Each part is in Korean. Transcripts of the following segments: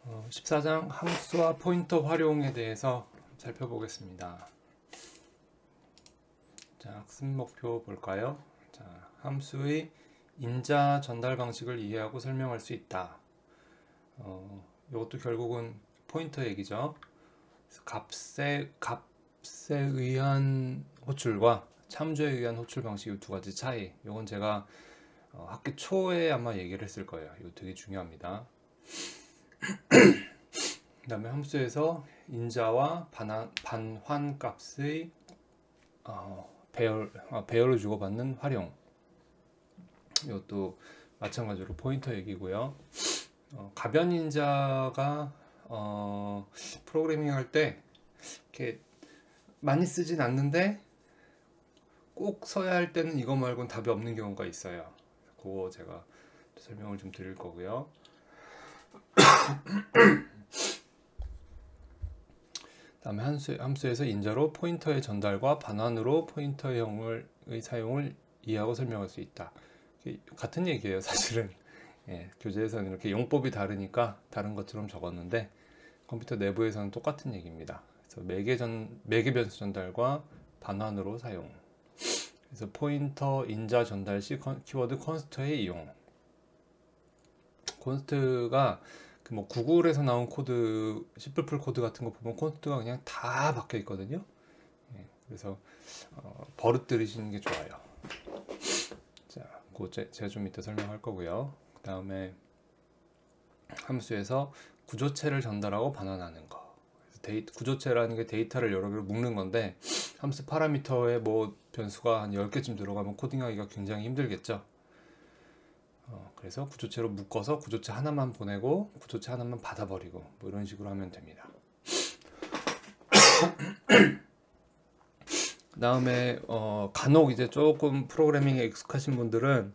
14장 함수와 포인터 활용에 대해서 살펴보겠습니다. 자, 학습 목표 볼까요? 자, 함수의 인자 전달 방식을 이해하고 설명할 수 있다. 이것도 결국은 포인터 얘기죠. 값에 의한 호출과 참조에 의한 호출 방식 이 두 가지 차이. 이건 제가 학기 초에 아마 얘기를 했을 거예요. 이거 되게 중요합니다. 그 다음에 함수에서 인자와 반환 값의 배열을 주고받는 활용, 이것도 마찬가지로 포인터 얘기고요. 가변 인자가 프로그래밍 할 때 이렇게 많이 쓰진 않는데 꼭 써야 할 때는 이거 말고는 답이 없는 경우가 있어요. 그거 제가 설명을 좀 드릴 거고요. 다음에 함수에서 인자로 포인터의 전달과 반환으로 포인터형의 사용을 이해하고 설명할 수 있다. 같은 얘기예요, 사실은. 예, 교재에서는 이렇게 용법이 다르니까 다른 것처럼 적었는데 컴퓨터 내부에서는 똑같은 얘기입니다. 그래서 매개 변수 전달과 반환으로 사용. 그래서 포인터 인자 전달 시 키워드 콘스트의 이용. 콘스트가 뭐 구글에서 나온 코드, C++ 코드 같은 거 보면 콘스트가 그냥 다 박혀 있거든요. 예, 그래서 버릇 들이시는 게 좋아요. 자, 그거 제가 좀 이따 설명할 거고요. 그 다음에 함수에서 구조체를 전달하고 반환하는 거. 구조체라는 게 데이터를 여러 개로 묶는 건데 함수 파라미터에 뭐 변수가 한 10개쯤 들어가면 코딩하기가 굉장히 힘들겠죠. 그래서 구조체로 묶어서 구조체 하나만 보내고 구조체 하나만 받아버리고 뭐 이런 식으로 하면 됩니다. 그 다음에 간혹 이제 조금 프로그래밍에 익숙하신 분들은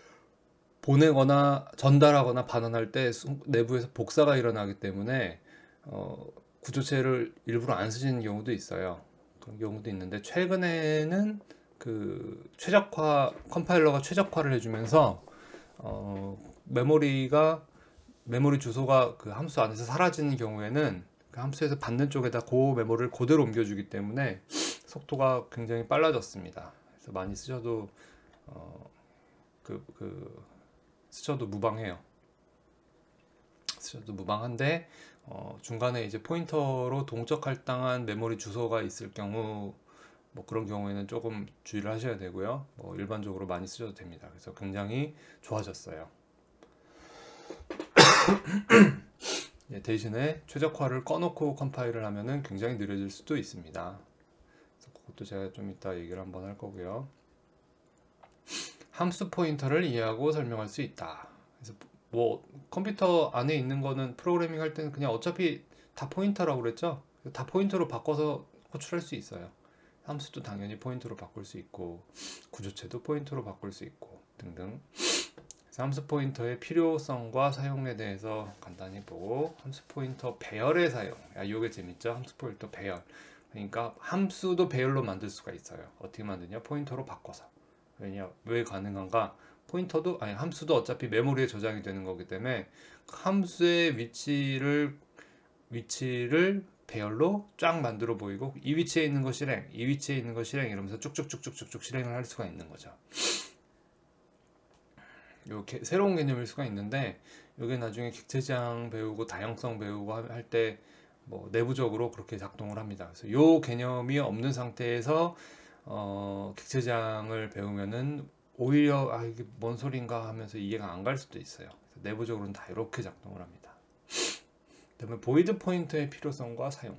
보내거나 전달하거나 반환할 때 내부에서 복사가 일어나기 때문에 구조체를 일부러 안 쓰시는 경우도 있어요. 그런 경우도 있는데 최근에는 그 컴파일러가 최적화를 해주면서 메모리 주소가 그 함수 안에서 사라지는 경우에는 그 함수에서 받는 쪽에다 그 메모리를 그대로 옮겨주기 때문에 속도가 굉장히 빨라졌습니다. 그래서 많이 쓰셔도 쓰셔도 무방해요. 쓰셔도 무방한데 중간에 이제 포인터로 동적 할당한 메모리 주소가 있을 경우 뭐 그런 경우에는 조금 주의를 하셔야 되고요. 뭐 일반적으로 많이 쓰셔도 됩니다. 그래서 굉장히 좋아졌어요. 예, 대신에 최적화를 꺼놓고 컴파일을 하면은 굉장히 느려질 수도 있습니다. 그래서 그것도 제가 좀 이따 얘기를 한번 할 거고요. 함수 포인터를 이해하고 설명할 수 있다. 그래서 뭐 컴퓨터 안에 있는 거는 프로그래밍 할 때는 그냥 어차피 다 포인터라고 그랬죠. 다 포인터로 바꿔서 호출할 수 있어요. 함수도 당연히 포인터로 바꿀 수 있고 구조체도 포인터로 바꿀 수 있고 등등. 그래서 함수 포인터의 필요성과 사용에 대해서 간단히 보고 함수 포인터 배열의 사용. 이게 재밌죠? 함수 포인터 배열. 그러니까 함수도 배열로 만들 수가 있어요. 어떻게 만드냐? 포인터로 바꿔서. 왜 가능한가? 함수도 어차피 메모리에 저장이 되는 거기 때문에 함수의 위치를 배열로 쫙 만들어 보이고 이 위치에 있는 거 실행, 이 위치에 있는 거 실행 이러면서 쭉쭉쭉쭉쭉 실행을 할 수가 있는 거죠. 이렇게 새로운 개념일 수가 있는데 이게 나중에 객체지향 배우고 다양성 배우고 할 때 뭐 내부적으로 그렇게 작동을 합니다. 그래서 이 개념이 없는 상태에서 객체지향을 배우면은 오히려 이게 뭔 소린가 하면서 이해가 안 갈 수도 있어요. 그래서 내부적으로는 다 이렇게 작동을 합니다. 그다음에 보이드 포인터의 필요성과 사용.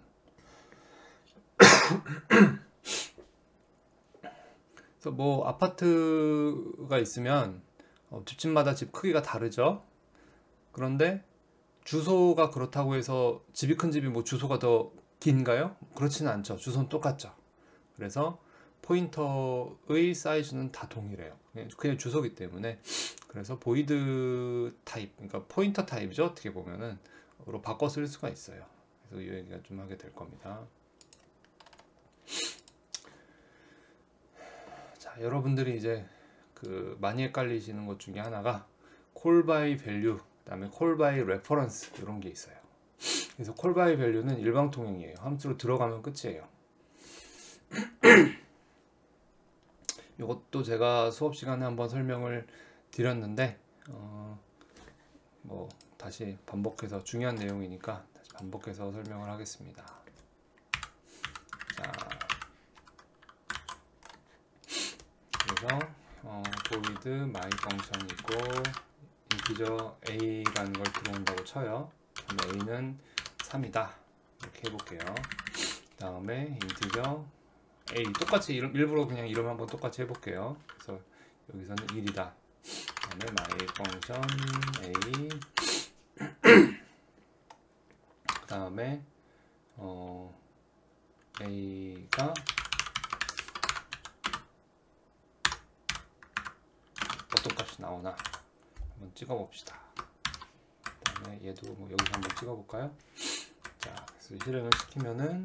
그래서 뭐 아파트가 있으면 집집마다 집 크기가 다르죠. 그런데 주소가 그렇다고 해서 집이 큰 집이 뭐 주소가 더 긴가요? 그렇지는 않죠. 주소는 똑같죠. 그래서 포인터의 사이즈는 다 동일해요. 그냥 주소기 때문에. 그래서 보이드 타입, 그러니까 포인터 타입이죠. 어떻게 보면은 로 바꿔 쓸 수가 있어요. 그래서 이 얘기가 좀 하게 될 겁니다. 자, 여러분들이 이제 그 많이 헷갈리시는 것 중에 하나가 콜 바이 밸류, 그다음에 콜 바이 레퍼런스 이런 게 있어요. 그래서 콜 바이 밸류는 일방통행이에요. 함수로 들어가면 끝이에요. 이것도 제가 수업 시간에 한번 설명을 드렸는데 뭐 다시 반복해서 중요한 내용이니까 다시 반복해서 설명을 하겠습니다. 자, 그래서 void my function이고 인티저 a라는 걸 들어온다고 쳐요. 그럼 a는 3이다 이렇게 해볼게요. 그 다음에 인티저 a 똑같이 일부러 그냥 이름 한번 똑같이 해볼게요. 그래서 여기서는 1이다. 그 다음에 my function a 그 다음에 a가 어떤 값이 나오나 한번 찍어봅시다. 그 다음에 얘도 뭐 여기서 한번 찍어볼까요? 자, 그래서 실행을 시키면은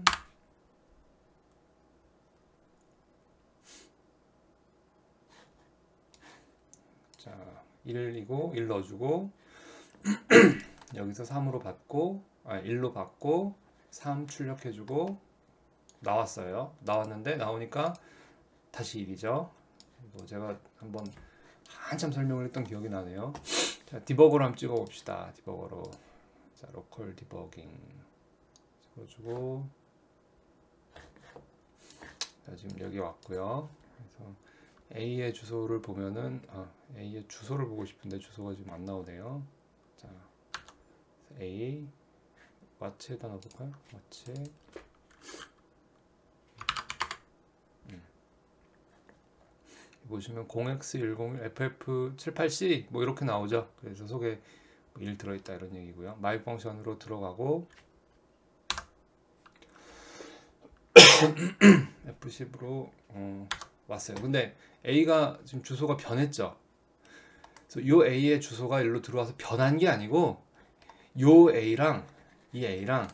자 1이고 1 넣어주고 여기서 3으로 받고 1로 받고 3 출력해주고 나왔어요. 나왔는데 나오니까 다시 1이죠. 뭐 제가 한번 한참 설명을 했던 기억이 나네요. 자, 디버거로 한번 찍어봅시다. 디버거로 자 로컬 디버깅 찍어주고 자, 지금 여기 왔고요. 그래서 A의 주소를 보면은 A의 주소를 보고 싶은데 주소가 지금 안 나오네요. 자, A 와치에다 넣어볼까요? 와치 보시면 0x101 ff78c 뭐 이렇게 나오죠. 그래서 속에 1 들어있다 이런 얘기고요. my 펑션으로 들어가고 F10으로 왔어요. 근데 A가 지금 주소가 변했죠. 그래서 요 A의 주소가 일로 들어와서 변한 게 아니고 요 A랑 이 A랑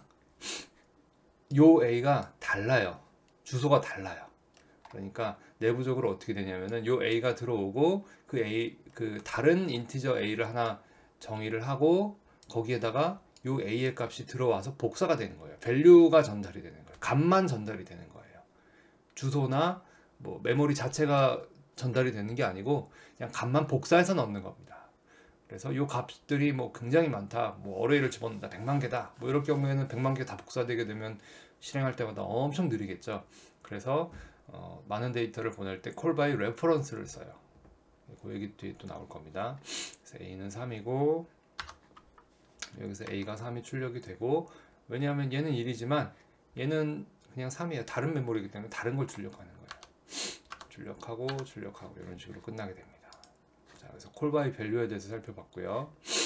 요 A가 달라요. 주소가 달라요. 그러니까 내부적으로 어떻게 되냐면은 요 A가 들어오고 그 다른 인티저 A를 하나 정의를 하고 거기에다가 요 A의 값이 들어와서 복사가 되는 거예요. 밸류가 전달이 되는 거예요. 값만 전달이 되는 거예요. 주소나 뭐 메모리 자체가 전달이 되는 게 아니고 그냥 값만 복사해서 넣는 겁니다. 그래서 요 값들이 뭐 굉장히 많다. 뭐 어레이를 집어넣는다. 100만 개다. 뭐 이럴 경우에는 100만 개 다 복사되게 되면 실행할 때마다 엄청 느리겠죠. 그래서 많은 데이터를 보낼 때 call by reference를 써요. 그 얘기 뒤에 또 나올 겁니다. 그래서 A는 3이고 여기서 A가 3이 출력이 되고 왜냐하면 얘는 1이지만 얘는 그냥 3이에요. 다른 메모리이기 때문에 다른 걸 출력하는 거예요. 출력하고 이런 식으로 끝나게 됩니다. 자, 그래서 call by value에 대해서 살펴봤고요.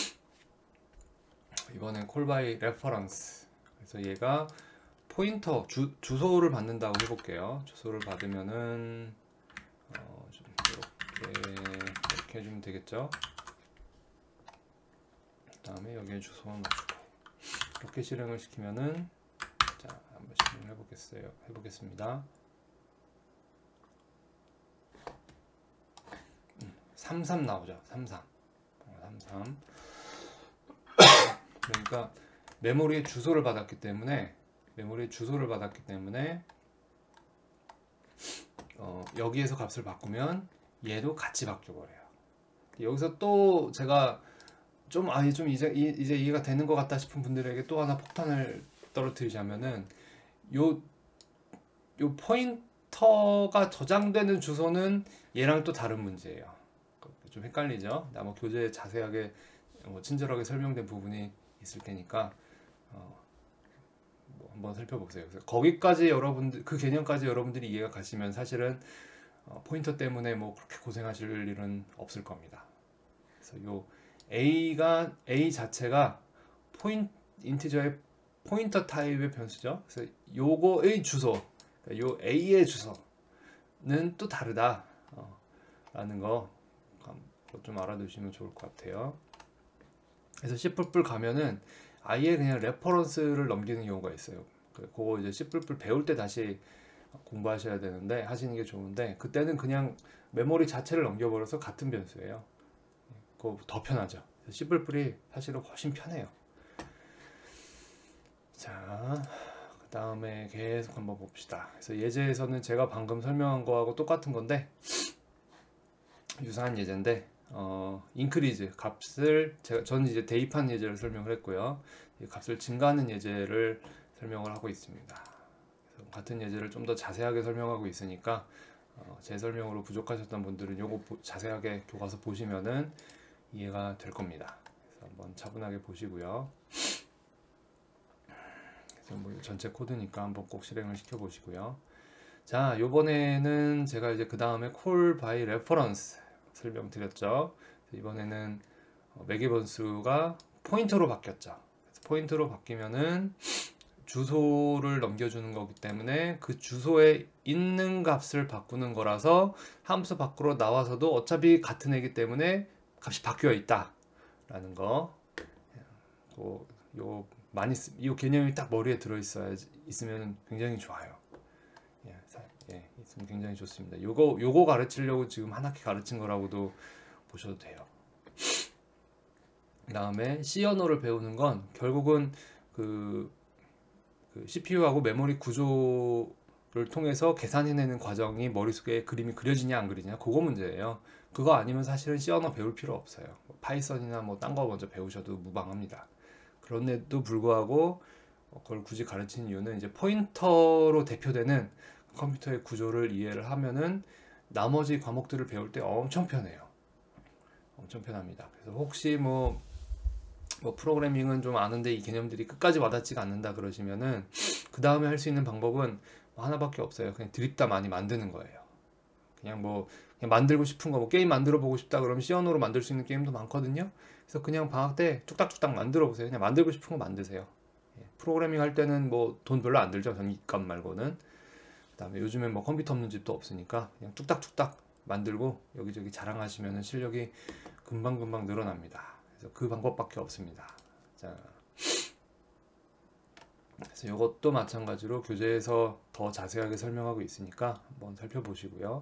이번엔 call by reference. 그래서 얘가 포인터 주소를 받는다고 해볼게요. 주소를 받으면은 좀 이렇게 해주면 되겠죠. 그 다음에 여기에 주소만 넣어주고 이렇게 실행을 시키면은 자 한번 실행을 해보겠습니다. 33 나오죠. 33 그러니까 메모리의 주소를 받았기 때문에 여기에서 값을 바꾸면 얘도 같이 바뀌어버려요. 여기서 또 제가 좀 이제 이해가 되는 것 같다 싶은 분들에게 또 하나 폭탄을 떨어뜨리자면은 요 포인터가 저장되는 주소는 얘랑 또 다른 문제예요. 좀 헷갈리죠? 아마 교재에 자세하게 친절하게 설명된 부분이 있을 테니까 한번 살펴보세요. 그래서 거기까지 그 개념까지 여러분들이 이해가 가시면 사실은 포인터 때문에 뭐 그렇게 고생하실 일은 없을 겁니다. 그래서 요 A 자체가 인티저의 포인터 타입의 변수죠. 그래서 요거의 주소, 그러니까 요 A의 주소는 또 다르다 라는 거 좀 알아두시면 좋을 것 같아요. 그래서 C++ 가면은 아예 그냥 레퍼런스를 넘기는 경우가 있어요. 그거 이제 C++ 배울 때 다시 공부하셔야 되는데 하시는 게 좋은데 그때는 그냥 메모리 자체를 넘겨버려서 같은 변수예요. 그거 더 편하죠. C++이 사실은 훨씬 편해요. 자, 그 다음에 계속 한번 봅시다. 그래서 예제에서는 제가 방금 설명한 거하고 똑같은 건데 유사한 예제인데 인크리즈 값을 저는 이제 대입한 예제를 설명을 했고요. 이 값을 증가하는 예제를 설명을 하고 있습니다. 그래서 같은 예제를 좀 더 자세하게 설명하고 있으니까 제 설명으로 부족하셨던 분들은 요거 자세하게 교과서 보시면은 이해가 될 겁니다. 그래서 한번 차분하게 보시고요. 그래서 뭐 전체 코드니까 한번 꼭 실행을 시켜 보시고요. 자, 요번에는 제가 이제 그 다음에 call by reference 설명드렸죠. 이번에는 매개 번수가 포인터로 바뀌었죠. 포인터로 바뀌면은 주소를 넘겨주는 거기 때문에 그 주소에 있는 값을 바꾸는 거라서 함수 밖으로 나와서도 어차피 같은 애기 때문에 값이 바뀌어 있다 라는 거. 이 개념이 딱 머리에 들어 있으면 굉장히 좋아요. 있으면 굉장히 좋습니다. 요거 가르치려고 지금 한 학기 가르친 거라고도 보셔도 돼요. 그 다음에 C 언어를 배우는 건 결국은 그 CPU하고 메모리 구조를 통해서 계산해내는 과정이 머릿속에 그림이 그려지냐 안 그리냐 그거 문제예요. 그거 아니면 사실은 C 언어 배울 필요 없어요. 파이썬이나 뭐 딴 거 먼저 배우셔도 무방합니다. 그런데도 불구하고 그걸 굳이 가르치는 이유는 이제 포인터로 대표되는 컴퓨터의 구조를 이해를 하면은 나머지 과목들을 배울 때 엄청 편해요. 엄청 편합니다. 그래서 혹시 뭐 프로그래밍은 좀 아는데 이 개념들이 끝까지 와닿지가 않는다 그러시면은 그 다음에 할 수 있는 방법은 하나밖에 없어요. 그냥 드립다 많이 만드는 거예요. 그냥 만들고 싶은 거, 게임 만들어 보고 싶다 그러면 C 언어로 만들 수 있는 게임도 많거든요. 그래서 그냥 방학 때 뚝딱뚝딱 만들어 보세요. 그냥 만들고 싶은 거 만드세요. 프로그래밍 할 때는 뭐 돈 별로 안 들죠. 전기값 말고는. 그 다음에 요즘엔 뭐 컴퓨터 없는 집도 없으니까 그냥 뚝딱뚝딱 만들고 여기저기 자랑하시면 실력이 금방금방 늘어납니다. 그래서 그 방법밖에 없습니다. 자, 그래서 이것도 마찬가지로 교재에서 더 자세하게 설명하고 있으니까 한번 살펴보시고요.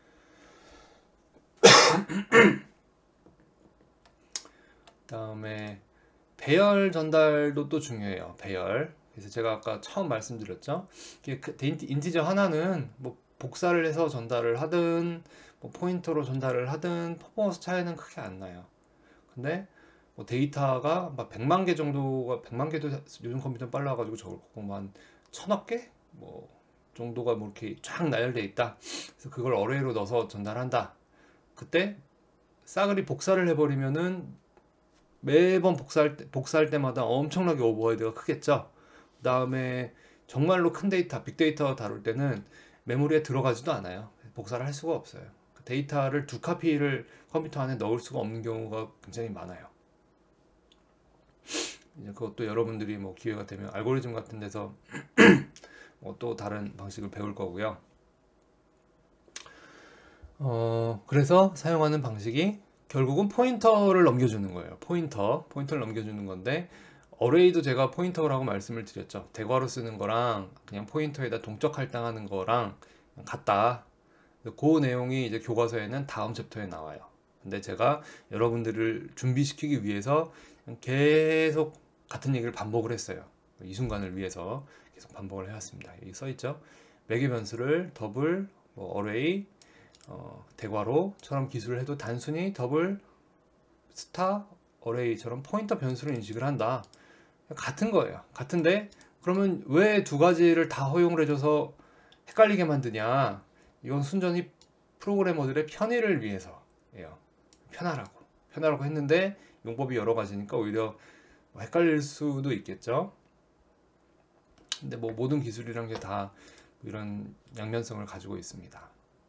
다음에 배열 전달도 또 중요해요. 배열. 그래서 제가 아까 처음 말씀드렸죠. 인티저 하나는 뭐 복사를 해서 전달을 하든 뭐 포인터로 전달을 하든 퍼포먼스 차이는 크게 안 나요. 근데 뭐 데이터가 막 100만 개 정도가 100만 개도 요즘 컴퓨터는 빨라가지고 저걸 뭐 한 1000억 개 뭐 정도가 뭐 이렇게 쫙 나열돼 있다. 그래서 그걸 어레이로 넣어서 전달한다. 그때 싸그리 복사를 해버리면은 매번 복사할 때마다 엄청나게 오버헤드가 크겠죠. 그 다음에 정말로 큰 데이터, 빅데이터 다룰 때는 메모리에 들어가지도 않아요. 복사를 할 수가 없어요. 데이터를 두 카피를 컴퓨터 안에 넣을 수가 없는 경우가 굉장히 많아요. 이제 그것도 여러분들이 뭐 기회가 되면 알고리즘 같은 데서 또 다른 방식을 배울 거고요. 그래서 사용하는 방식이 결국은 포인터를 넘겨주는 거예요. 포인터를 넘겨주는 건데 어레이도 제가 포인터라고 말씀을 드렸죠. 대괄호 쓰는 거랑 그냥 포인터에다 동적 할당하는 거랑 같다. 그 내용이 이제 교과서에는 다음 챕터에 나와요. 근데 제가 여러분들을 준비시키기 위해서 계속 같은 얘기를 반복을 했어요. 이 순간을 위해서 계속 반복을 해왔습니다. 여기 써있죠. 매개 변수를 더블, 뭐 어레이, 대괄호처럼 기술을 해도 단순히 더블, 스타, 어레이처럼 포인터 변수를 인식을 한다. 같은 거예요. 같은데 그러면 왜 두 가지를 다 허용을 해줘서 헷갈리게 만드냐? 이건 순전히 프로그래머들의 편의를 위해서예요. 편하라고 했는데 용법이 여러 가지니까 오히려 헷갈릴 수도 있겠죠. 근데 뭐 모든 기술이란 게 다 이런 양면성을 가지고 있습니다.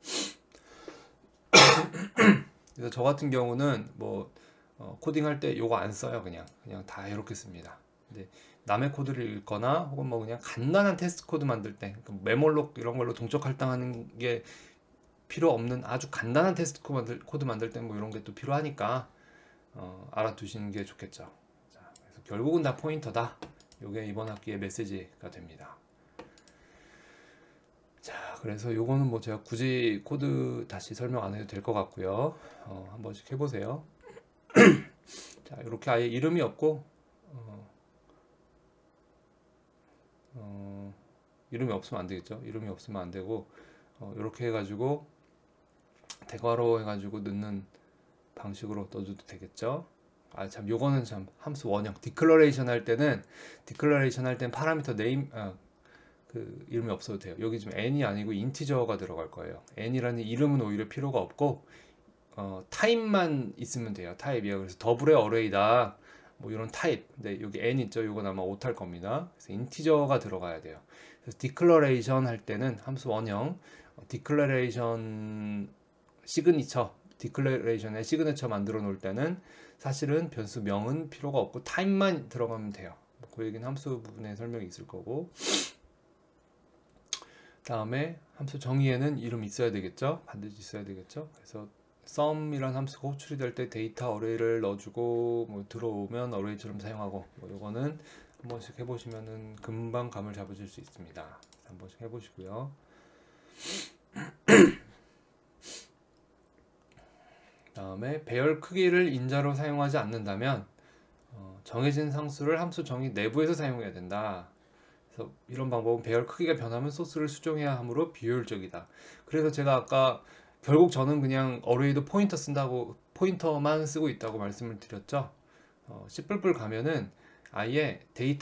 그래서 저 같은 경우는 뭐 코딩할 때 요거 안 써요. 그냥 다 이렇게 씁니다. 근데 남의 코드를 읽거나 혹은 뭐 그냥 간단한 테스트 코드 만들 때 메몰록 이런 걸로 동적 할당하는 게 필요 없는 아주 간단한 테스트 코드 만들 때 뭐 이런 게 또 필요하니까 알아두시는 게 좋겠죠. 자, 그래서 결국은 다 포인터다. 요게 이번 학기의 메시지가 됩니다. 자, 그래서 요거는 뭐 제가 굳이 코드 다시 설명 안 해도 될 것 같고요. 한 번씩 해보세요. 자, 이렇게 아예 이름이 없고 이름이 없으면 안 되겠죠. 이름이 없으면 안 되고 이렇게 해가지고 대괄호 해가지고 넣는 방식으로 넣어도 되겠죠. 아 참 요거는 참 함수 원형 디클러레이션 할 때는 파라미터 네임 그 이름이 없어도 돼요. 여기 지금 n이 아니고 인티저가 들어갈 거예요. n이라는 이름은 오히려 필요가 없고 타입만 있으면 돼요. 타입이요. 그래서 더블의 어레이다 뭐 이런 타입. 근데 여기 n 있죠. 이건 아마 오탈 겁니다. 그래서 인티저가 들어가야 돼요. 그래서 디클러레이션 할 때는 함수 원형 디클러레이션 시그니처 디클러레이션의 시그니처 만들어 놓을 때는 사실은 변수명은 필요가 없고 타입만 들어가면 돼요. 그 얘기는 함수 부분에 설명이 있을 거고, 다음에 함수 정의에는 이름 있어야 되겠죠. 반드시 있어야 되겠죠. 그래서 sum이란 함수가 호출이 될 때 데이터 어레이를 넣어주고 뭐 들어오면 어레이처럼 사용하고 뭐 요거는 한 번씩 해보시면은 금방 감을 잡으실 수 있습니다. 한 번씩 해보시고요. 다음에 배열 크기를 인자로 사용하지 않는다면 정해진 상수를 함수 정의 내부에서 사용해야 된다. 그래서 이런 방법은 배열 크기가 변하면 소스를 수정해야 하므로 비효율적이다. 그래서 제가 아까 결국 저는 그냥 어레이도 포인터만 쓰고 있다고 말씀을 드렸죠. C++ 가면은 아예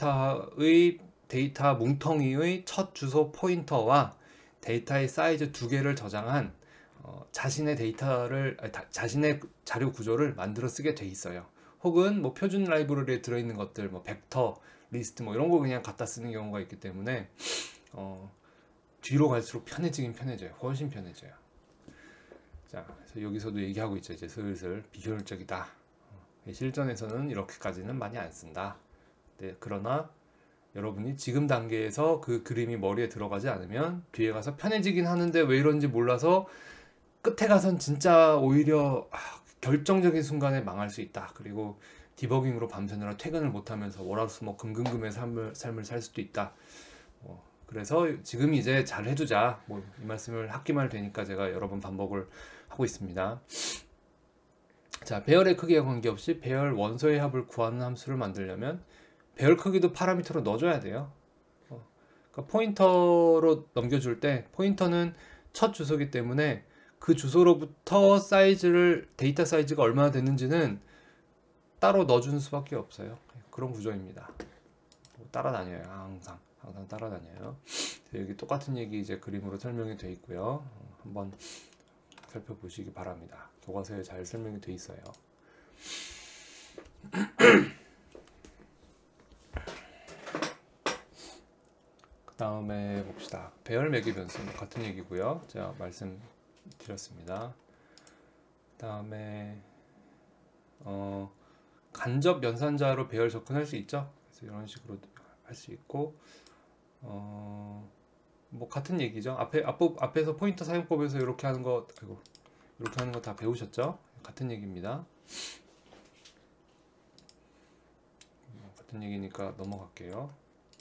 데이터 뭉텅이의 첫 주소 포인터와 데이터의 사이즈 두 개를 저장한 자신의 자신의 자료 구조를 만들어 쓰게 돼 있어요. 혹은 뭐 표준 라이브러리에 들어있는 것들, 뭐 벡터, 리스트 뭐 이런 거 그냥 갖다 쓰는 경우가 있기 때문에 뒤로 갈수록 편해지긴 편해져요. 훨씬 편해져요. 자, 그래서 여기서도 얘기하고 있죠. 이제 슬슬 비효율적이다. 실전에서는 이렇게까지는 많이 안 쓴다. 네, 그러나 여러분이 지금 단계에서 그 그림이 머리에 들어가지 않으면 뒤에 가서 편해지긴 하는데 왜 이런지 몰라서 끝에 가선 진짜 오히려 결정적인 순간에 망할 수 있다. 그리고 디버깅으로 밤새느라 퇴근을 못하면서 월화수목 금금금의 삶을 살 수도 있다. 그래서 지금 이제 잘 해두자. 뭐 이 말씀을 학기말 되니까 제가 여러 번 반복을 하고 있습니다. 자, 배열의 크기에 관계없이 배열 원소의 합을 구하는 함수를 만들려면 배열 크기도 파라미터로 넣어줘야 돼요. 그러니까 포인터로 넘겨줄 때 포인터는 첫 주소이기 때문에 그 주소로부터 데이터 사이즈가 얼마나 됐는지는 따로 넣어주는 수밖에 없어요. 그런 구조입니다. 따라다녀요. 항상 따라다녀요. 여기 똑같은 얘기 이제 그림으로 설명이 되어 있고요. 한번 살펴보시기 바랍니다. 교과서에 잘 설명이 되어 있어요. 그 다음에 봅시다. 배열 매개 변수 같은 얘기고요. 제가 말씀드렸습니다. 그 다음에 간접 연산자로 배열 접근할 수 있죠. 그래서 이런 식으로 할 수 있고, 뭐 같은 얘기죠. 앞에서 포인터 사용법에서 이렇게 하는 거 다 배우셨죠? 같은 얘기입니다. 같은 얘기니까 넘어갈게요.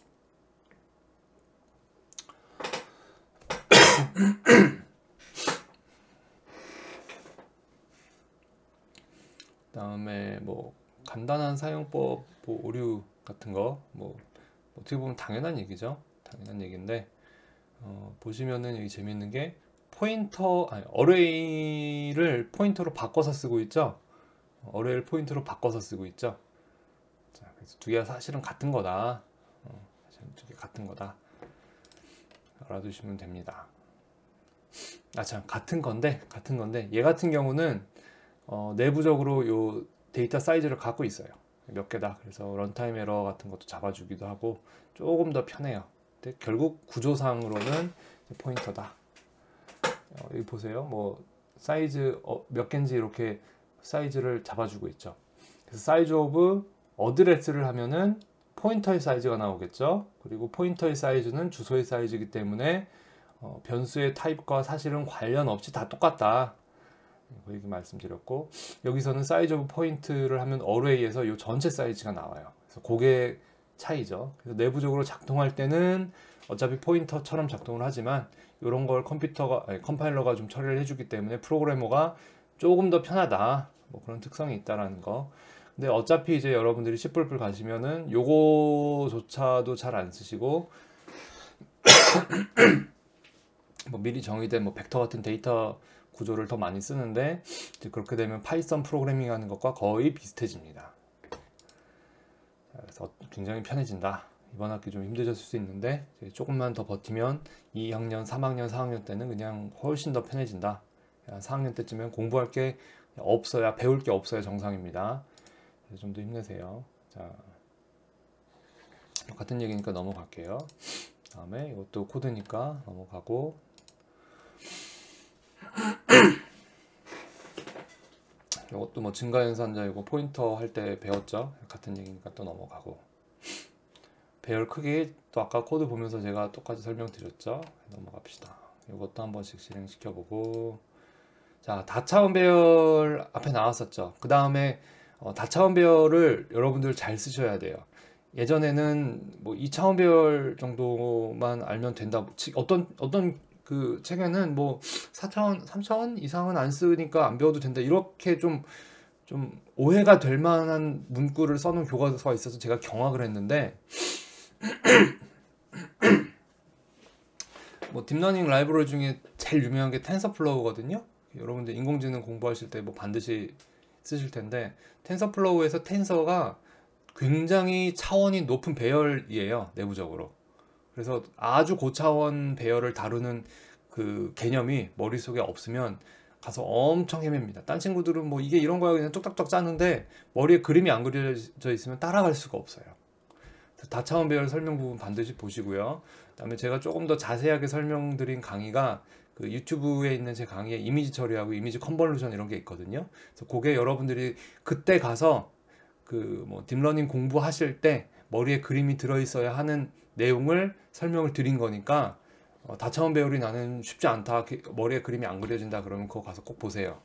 다음에 뭐 간단한 사용법, 뭐 오류 같은 거, 뭐 어떻게 보면 당연한 얘기죠. 당연한 얘기인데 보시면은 여기 재밌는 게 어레이를 포인터로 바꿔서 쓰고 있죠. 어레이를 포인터로 바꿔서 쓰고 있죠. 자, 그래서 두 개가 사실은 같은 거다. 두 개 같은 거다. 알아두시면 됩니다. 참 같은 건데 얘 같은 경우는 내부적으로 요 데이터 사이즈를 갖고 있어요. 몇 개다. 그래서 런타임 에러 같은 것도 잡아주기도 하고 조금 더 편해요. 근데 결국 구조상으로는 포인터다. 여기 보세요. 뭐 사이즈 몇 개인지 이렇게 사이즈를 잡아주고 있죠. 그래서 사이즈 오브 어드레스를 하면은 포인터의 사이즈가 나오겠죠. 그리고 포인터의 사이즈는 주소의 사이즈이기 때문에 변수의 타입과 사실은 관련 없이 다 똑같다. 그 얘기 말씀드렸고, 여기서는 사이즈 오브 포인트를 하면 어레이에서 이 전체 사이즈가 나와요. 그래서 그게 차이죠. 그래서 내부적으로 작동할 때는 어차피 포인터처럼 작동을 하지만 이런 걸 컴파일러가 좀 처리를 해주기 때문에 프로그래머가 조금 더 편하다. 뭐 그런 특성이 있다라는 거. 근데 어차피 이제 여러분들이 C++ 가시면은 요거조차도 잘 안 쓰시고 뭐 미리 정의된 뭐 벡터 같은 데이터 구조를 더 많이 쓰는데 이제 그렇게 되면 파이썬 프로그래밍 하는 것과 거의 비슷해집니다. 그래서 굉장히 편해진다. 이번 학기 좀 힘드셨을 수 있는데 조금만 더 버티면 2학년, 3학년, 4학년 때는 그냥 훨씬 더 편해진다. 4학년 때쯤엔 공부할 게 없어야, 배울 게 없어야 정상입니다. 좀 더 힘내세요. 자, 같은 얘기니까 넘어갈게요. 다음에 이것도 코드니까 넘어가고, 이것도 뭐 증가연산자 이거 포인터 할 때 배웠죠. 같은 얘기니까 또 넘어가고, 배열 크기 또 아까 코드 보면서 제가 똑같이 설명드렸죠. 넘어갑시다. 이것도 한 번씩 실행시켜보고, 자, 다차원 배열 앞에 나왔었죠. 그 다음에 다차원 배열을 여러분들 잘 쓰셔야 돼요. 예전에는 뭐 2차원 배열 정도만 알면 된다. 어떤 그 책에는 뭐 4차원, 3차원 이상은 안 쓰니까 안 배워도 된다. 이렇게 좀 오해가 될 만한 문구를 써놓은 교과서가 있어서 제가 경악을 했는데, 뭐 딥러닝 라이브러리 중에 제일 유명한 게 텐서플로우거든요. 여러분들 인공지능 공부하실 때 뭐 반드시 쓰실 텐데, 텐서플로우에서 텐서가 굉장히 차원이 높은 배열이에요, 내부적으로. 그래서 아주 고차원 배열을 다루는 그 개념이 머릿속에 없으면 가서 엄청 헤맵니다. 딴 친구들은 뭐 이게 이런 거야 그냥 뚝딱뚝딱 짜는데 머리에 그림이 안 그려져 있으면 따라갈 수가 없어요. 다차원 배열 설명 부분 반드시 보시고요. 그다음에 제가 조금 더 자세하게 설명드린 강의가 그 유튜브에 있는 제 강의에 이미지 처리하고 이미지 컨볼루션 이런 게 있거든요. 그래서 그게 여러분들이 그때 가서 그 뭐 딥러닝 공부하실 때 머리에 그림이 들어있어야 하는 내용을 설명을 드린 거니까, 다차원 배열이 나는 쉽지 않다, 머리에 그림이 안 그려진다 그러면 그거 가서 꼭 보세요.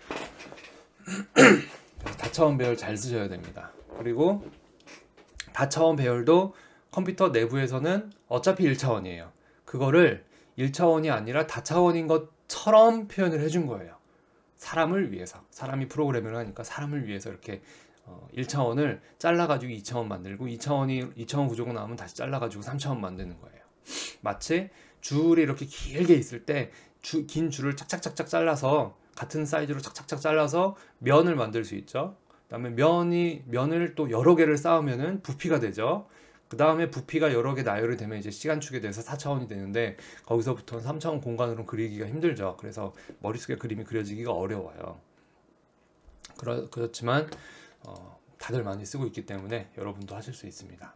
다차원 배열 잘 쓰셔야 됩니다. 그리고 다차원 배열도 컴퓨터 내부에서는 어차피 1차원이에요. 그거를 1차원이 아니라 다차원인 것처럼 표현을 해준 거예요. 사람을 위해서. 사람이 프로그래밍을 하니까 사람을 위해서 이렇게 1차원을 잘라가지고 2차원 만들고, 2차원 구조가 나오면 다시 잘라가지고 3차원 만드는 거예요. 마치 줄이 이렇게 길게 있을 때 긴 줄을 착착착착 잘라서 같은 사이즈로 착착착 잘라서 면을 만들 수 있죠. 그 다음에 면을 또 여러 개를 쌓으면은 부피가 되죠. 그 다음에 부피가 여러 개 나열이 되면 이제 시간축이 돼서 4차원이 되는데, 거기서부터는 3차원 공간으로 그리기가 힘들죠. 그래서 머릿속에 그림이 그려지기가 어려워요. 그렇지만 다들 많이 쓰고 있기 때문에 여러분도 하실 수 있습니다.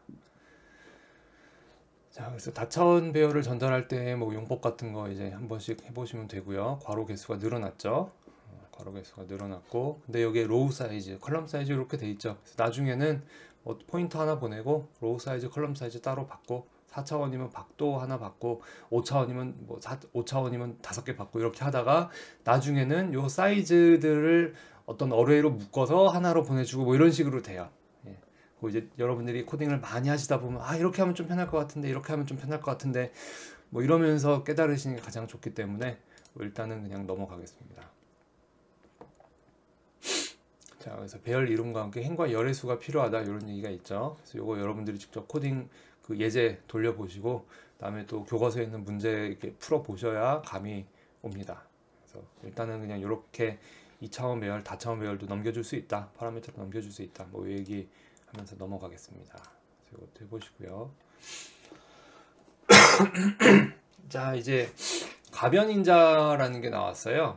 자, 그래서 다차원 배열을 전달할 때 뭐 용법 같은 거 이제 한 번씩 해보시면 되고요. 괄호 개수가 늘어났죠. 괄호 개수가 늘어났고, 근데 여기에 로우 사이즈, 컬럼 사이즈 이렇게 돼 있죠. 그래서 나중에는 뭐 포인터 하나 보내고 로우 사이즈, 컬럼 사이즈 따로 받고, 4차원이면 박도 하나 받고, 5차원이면 뭐 5차원이면 5개 받고, 이렇게 하다가 나중에는 요 사이즈들을 어떤 어레이로 묶어서 하나로 보내주고 뭐 이런 식으로 돼요. 예. 그리고 이제 여러분들이 코딩을 많이 하시다 보면 이렇게 하면 좀 편할 것 같은데, 이렇게 하면 좀 편할 것 같은데, 뭐 이러면서 깨달으시는 게 가장 좋기 때문에 일단은 그냥 넘어가겠습니다. 자, 그래서 배열 이름과 함께 행과 열의 수가 필요하다, 이런 얘기가 있죠. 그래서 이거 여러분들이 직접 코딩 그 예제 돌려보시고, 그다음에 또 교과서에 있는 문제 이렇게 풀어 보셔야 감이 옵니다. 그래서 일단은 그냥 이렇게 2차원 배열, 다차원 배열도 넘겨줄 수 있다, 파라미터도 넘겨줄 수 있다, 뭐 얘기하면서 넘어가겠습니다. 그래서 이것도 해보시고요. 자, 이제 가변인자라는 게 나왔어요.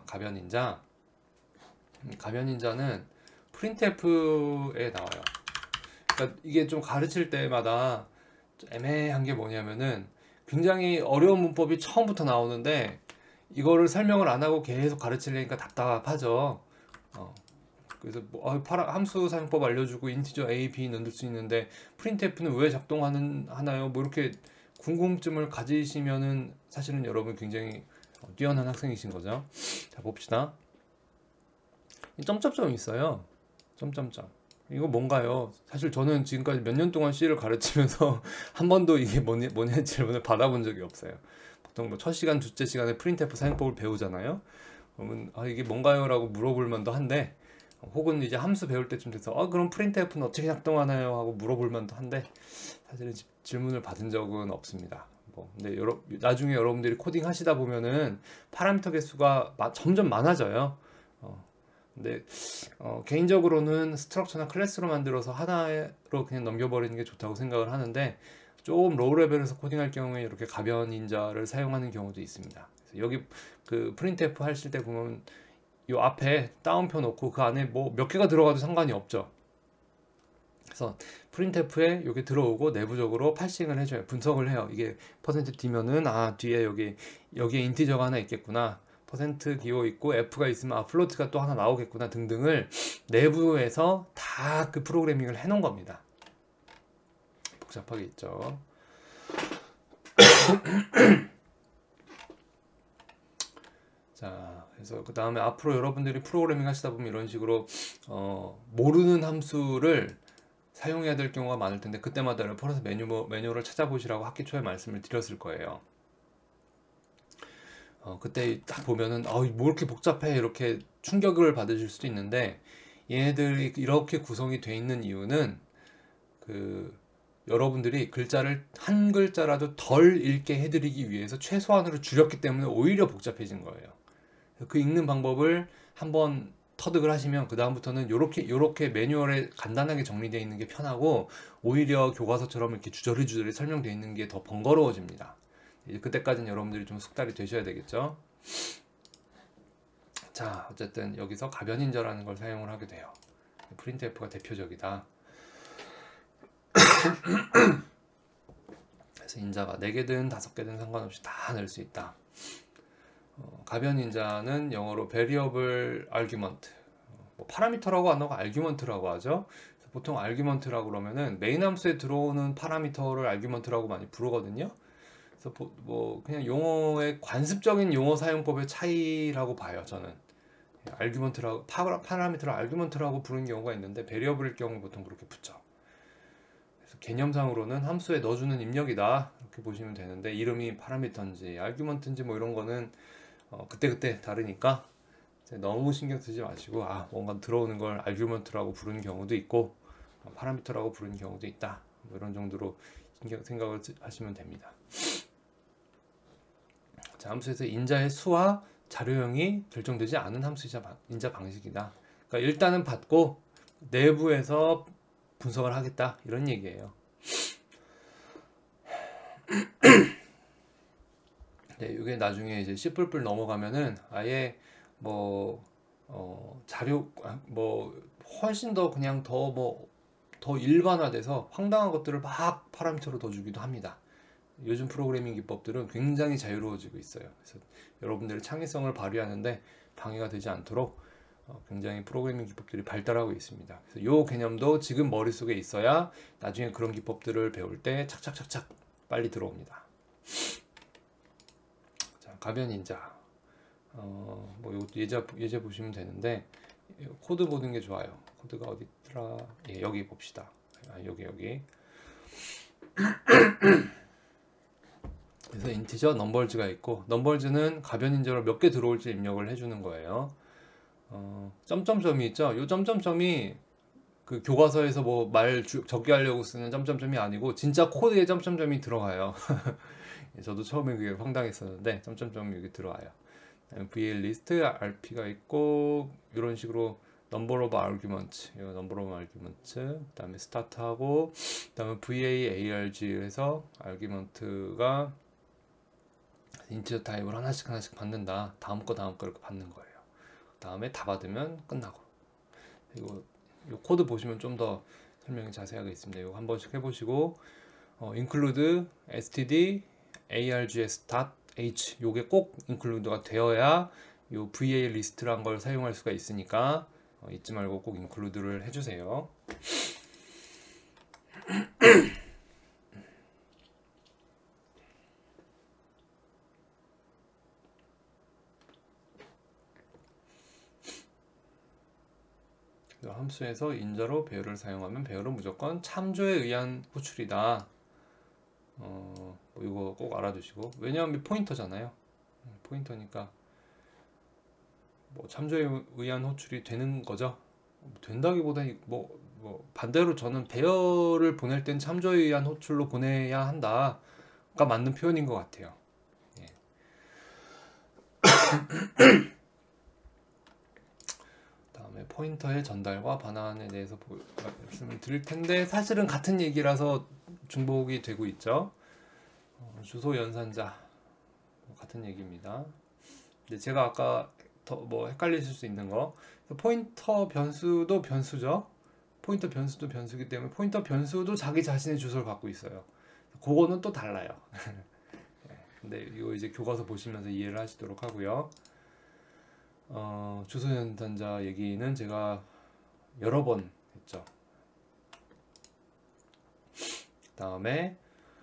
가변인자는 프린트F에 나와요. 그러니까 이게 좀 가르칠 때마다 좀 애매한 게 뭐냐면은, 굉장히 어려운 문법이 처음부터 나오는데 이거를 설명을 안 하고 계속 가르치려니까 답답하죠. 그래서 뭐 함수 사용법 알려주고 인티저 a, b 넣을 수 있는데 프린트F는 왜 작동하나요? 뭐 이렇게 궁금증을 가지시면은 사실은 여러분 굉장히 뛰어난 학생이신 거죠. 자, 봅시다. 점점점 있어요. 점점점. 이거 뭔가요? 사실 저는 지금까지 몇 년 동안 C를 가르치면서 한 번도 이게 뭐냐 질문을 받아본 적이 없어요. 보통 뭐 첫 시간, 둘째 시간에 프린트F 사용법을 배우잖아요. 그러면 이게 뭔가요? 라고 물어볼 만도 한데, 혹은 이제 함수 배울 때쯤 돼서 그럼 프린트F는 어떻게 작동하나요? 하고 물어볼 만도 한데, 사실은 질문을 받은 적은 없습니다. 근데 나중에 여러분들이 코딩 하시다 보면은 파라미터 개수가 점점 많아져요. 근데 개인적으로는 스트럭처나 클래스로 만들어서 하나로 그냥 넘겨버리는 게 좋다고 생각을 하는데, 조금 로우 레벨에서 코딩할 경우에 이렇게 가변 인자를 사용하는 경우도 있습니다. 그래서 여기 그 프린트F 하실 때 보면 이 앞에 따옴표 놓고 그 안에 뭐 몇 개가 들어가도 상관이 없죠. 그래서 printf에 여기 들어오고 내부적으로 파싱을 해줘요. 분석을 해요. 이게 %d면은 뒤에 여기에 인티저가 하나 있겠구나, 퍼센트 기호 있고 f가 있으면 플로트가 또 하나 나오겠구나 등등을 내부에서 다 그 프로그래밍을 해 놓은 겁니다. 복잡하게 있죠. 자, 그래서 그 다음에 앞으로 여러분들이 프로그래밍 하시다 보면 이런 식으로 모르는 함수를 사용해야 될 경우가 많을 텐데, 그때마다 레퍼런스 매뉴얼을 찾아보시라고 학기 초에 말씀을 드렸을 거예요. 그때 딱 보면은 뭐 이렇게 복잡해, 이렇게 충격을 받으실 수도 있는데, 얘네들이 이렇게 구성이 돼 있는 이유는 여러분들이 글자를 한 글자라도 덜 읽게 해드리기 위해서 최소한으로 줄였기 때문에 오히려 복잡해진 거예요. 그 읽는 방법을 한번 터득을 하시면 그 다음부터는 요렇게 매뉴얼에 간단하게 정리되어 있는 게 편하고, 오히려 교과서처럼 이렇게 주저리 설명되어 있는 게 더 번거로워집니다. 이제 그때까지는 여러분들이 좀 숙달이 되셔야 되겠죠. 자, 어쨌든 여기서 가변인자라는 걸 사용을 하게 돼요. printf가 대표적이다. 그래서 인자가 4개든 5개든 상관없이 다 넣을 수 있다. 가변인자는 영어로 variable argument, 파라미터라고 안 하고 argument라고 하죠. 보통 argument라고 그러면은 메인 함수에 들어오는 파라미터를 argument라고 많이 부르거든요. 그래서 그냥 용어의 관습적인 용어 사용법의 차이라고 봐요, 저는. argument라고, 파라미터를 argument라고 부르는 경우가 있는데, variable일 경우 보통 그렇게 붙죠. 그래서 개념상으로는 함수에 넣어주는 입력이다, 이렇게 보시면 되는데, 이름이 파라미터인지 argument인지 뭐 이런 거는 그때 다르니까 너무 신경 쓰지 마시고, 뭔가 들어오는 걸 argument라고 부르는 경우도 있고 파라미터라고 부르는 경우도 있다, 뭐 이런 정도로 생각을 하시면 됩니다. 자, 함수에서 인자의 수와 자료형이 결정되지 않은 함수 인자 방식이다. 그러니까 일단은 받고 내부에서 분석을 하겠다, 이런 얘기예요. 네, 이게 나중에 이제 C++ 넘어가면은 아예 자료 훨씬 더 그냥 더 일반화돼서 황당한 것들을 막 파라미터로 넣어주기도 합니다. 요즘 프로그래밍 기법들은 굉장히 자유로워지고 있어요. 그래서 여러분들의 창의성을 발휘하는데 방해가 되지 않도록 굉장히 프로그래밍 기법들이 발달하고 있습니다. 그래서 이 개념도 지금 머릿속에 있어야 나중에 그런 기법들을 배울 때 착착착착 빨리 들어옵니다. 자, 가변인자. 이것도 예제 보시면 되는데, 코드 보는 게 좋아요. 코드가 어디 있더라? 예, 여기 봅시다. 여기. 그래서 인티저 넘버즈가 있고, 넘버즈는 가변인자로 몇 개 들어올지 입력을 해주는 거예요. 점점점이 있죠. 이 점점점이 그 교과서에서 말 적게 하려고 쓰는 점점점이 아니고 진짜 코드에 점점점이 들어가요. 저도 처음에 그게 황당했었는데 점점점이 여기 들어와요. VL 리스트 RP가 있고, 이런 식으로 number of argument, 이 number of argument, 그다음에 start하고, 그다음에 VAARG에서 argument가 인티저 타입을 하나씩 받는다. 다음 거 이렇게 받는 거예요. 다음에 다 받으면 끝나고. 그리고 이 코드 보시면 좀 더 설명이 자세하게 있습니다. 이거 한 번씩 해보시고, include std args.h 요게 꼭 include가 되어야 요 VA 리스트란 걸 사용할 수가 있으니까 잊지 말고 꼭 include를 해주세요. 함수에서 인자로 배열을 사용하면 배열은 무조건 참조에 의한 호출이다. 이거 꼭 알아두시고, 왜냐하면 포인터잖아요. 포인터니까 참조에 의한 호출이 되는 거죠. 된다기보다 반대로 저는 배열을 보낼 땐 참조에 의한 호출로 보내야 한다, 맞는 표현인 것 같아요. 예. 다음에 포인터의 전달과 반환에 대해서 말씀을 드릴 텐데, 사실은 같은 얘기라서 중복이 되고 있죠. 주소 연산자 같은 얘기입니다. 근데 제가 아까 더 뭐 헷갈리실 수 있는 거, 포인터 변수도 변수죠. 포인터 변수도 변수기 때문에 포인터 변수도 자기 자신의 주소를 갖고 있어요. 그거는 또 달라요. 근데 이거 이제 교과서 보시면서 이해를 하시도록 하고요. 주소 연산자 얘기는 제가 여러 번 했죠. 다음에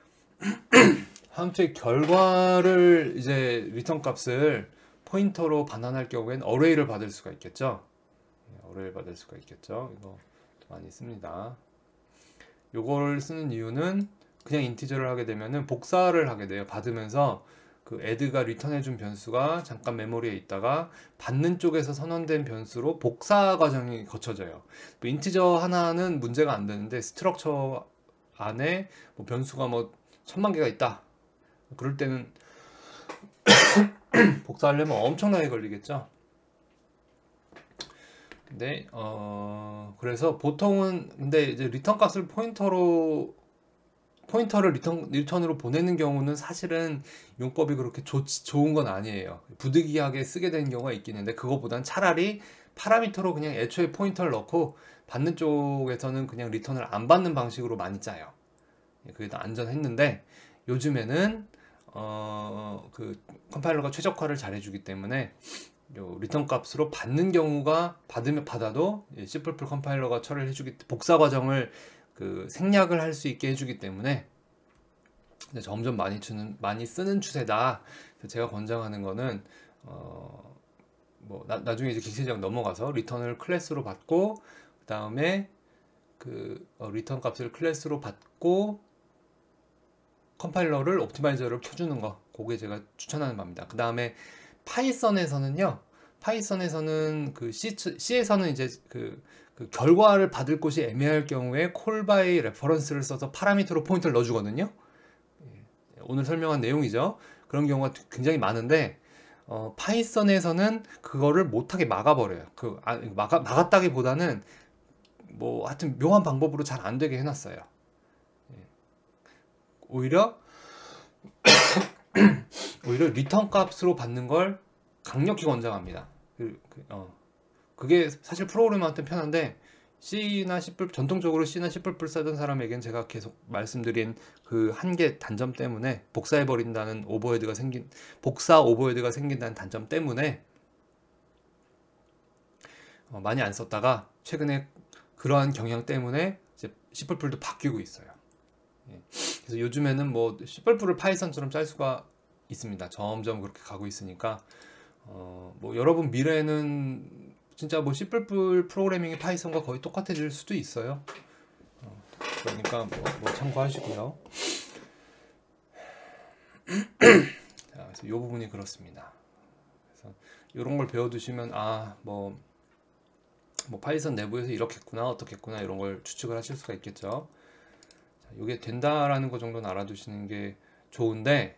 함수의 결과를 이제 리턴 값을 포인터로 반환할 경우에는 어레이를 받을 수가 있겠죠. 어레이를 받을 수가 있겠죠. 이거 많이 씁니다. 요걸 쓰는 이유는 그냥 인티저를 하게 되면은 복사를 하게 돼요. 받으면서 그 add가 리턴해준 변수가 잠깐 메모리에 있다가 받는 쪽에서 선언된 변수로 복사 과정이 거쳐져요. 뭐 인티저 하나는 문제가 안 되는데 스트럭처 안에 뭐 변수가 뭐 1000만 개가 있다. 그럴 때는 복사하려면 엄청나게 걸리겠죠. 근데 그래서 보통은 근데 이제 리턴 값을 포인터를 리턴으로 보내는 경우는 사실은 용법이 그렇게 좋은 건 아니에요. 부득이하게 쓰게 되는 경우가 있긴 한데, 그거보단 차라리 파라미터로 그냥 애초에 포인터를 넣고 받는 쪽에서는 그냥 리턴을 안 받는 방식으로 많이 짜요. 그게 더 안전했는데, 요즘에는 그 컴파일러가 최적화를 잘 해주기 때문에 요 리턴 값으로 받는 경우가 받아도 C++ 컴파일러가 처리를 해주기, 복사 과정을 그 생략을 할 수 있게 해주기 때문에 점점 많이 쓰는 추세다. 제가 권장하는 거는 뭐 나중에 이제 객체적 넘어가서 리턴을 클래스로 받고, 그 다음에 그 리턴 값을 클래스로 받고 컴파일러를 옵티마이저를 켜주는 거, 그게 제가 추천하는 바입니다. 그 다음에 파이썬에서는 그 C에서는 이제 그 결과를 받을 곳이 애매할 경우에 콜 바이 레퍼런스를 써서 파라미터로 포인터를 넣어주거든요. 오늘 설명한 내용이죠. 그런 경우가 굉장히 많은데, 파이썬에서는 그거를 못하게 막아버려요. 막았다기보다는 뭐 하여튼 묘한 방법으로 잘 안 되게 해놨어요. 오히려 리턴 값으로 받는 걸 강력히 권장합니다. 그게 사실 프로그래머한테 편한데, 전통적으로 C나 C++ 쓰던 사람에겐 제가 계속 말씀드린 그 한계 단점 때문에, 복사 오버헤드가 생긴다는 단점 때문에 많이 안 썼다가 최근에 그러한 경향 때문에 이제 C++도 바뀌고 있어요. 그래서 요즘에는 뭐 C++를 파이썬처럼 짤 수가 있습니다. 점점 그렇게 가고 있으니까 뭐 여러분 미래에는 진짜 뭐 C++ 프로그래밍이 파이썬과 거의 똑같아질 수도 있어요. 그러니까 뭐 참고하시고요. 자, 그래서 이 부분이 그렇습니다. 그래서 이런 걸 배워두시면 뭐 파이썬 내부에서 이렇겠구나, 어떻겠구나, 이런 걸 추측을 하실 수가 있겠죠. 이게 된다라는 거 정도는 알아두시는 게 좋은데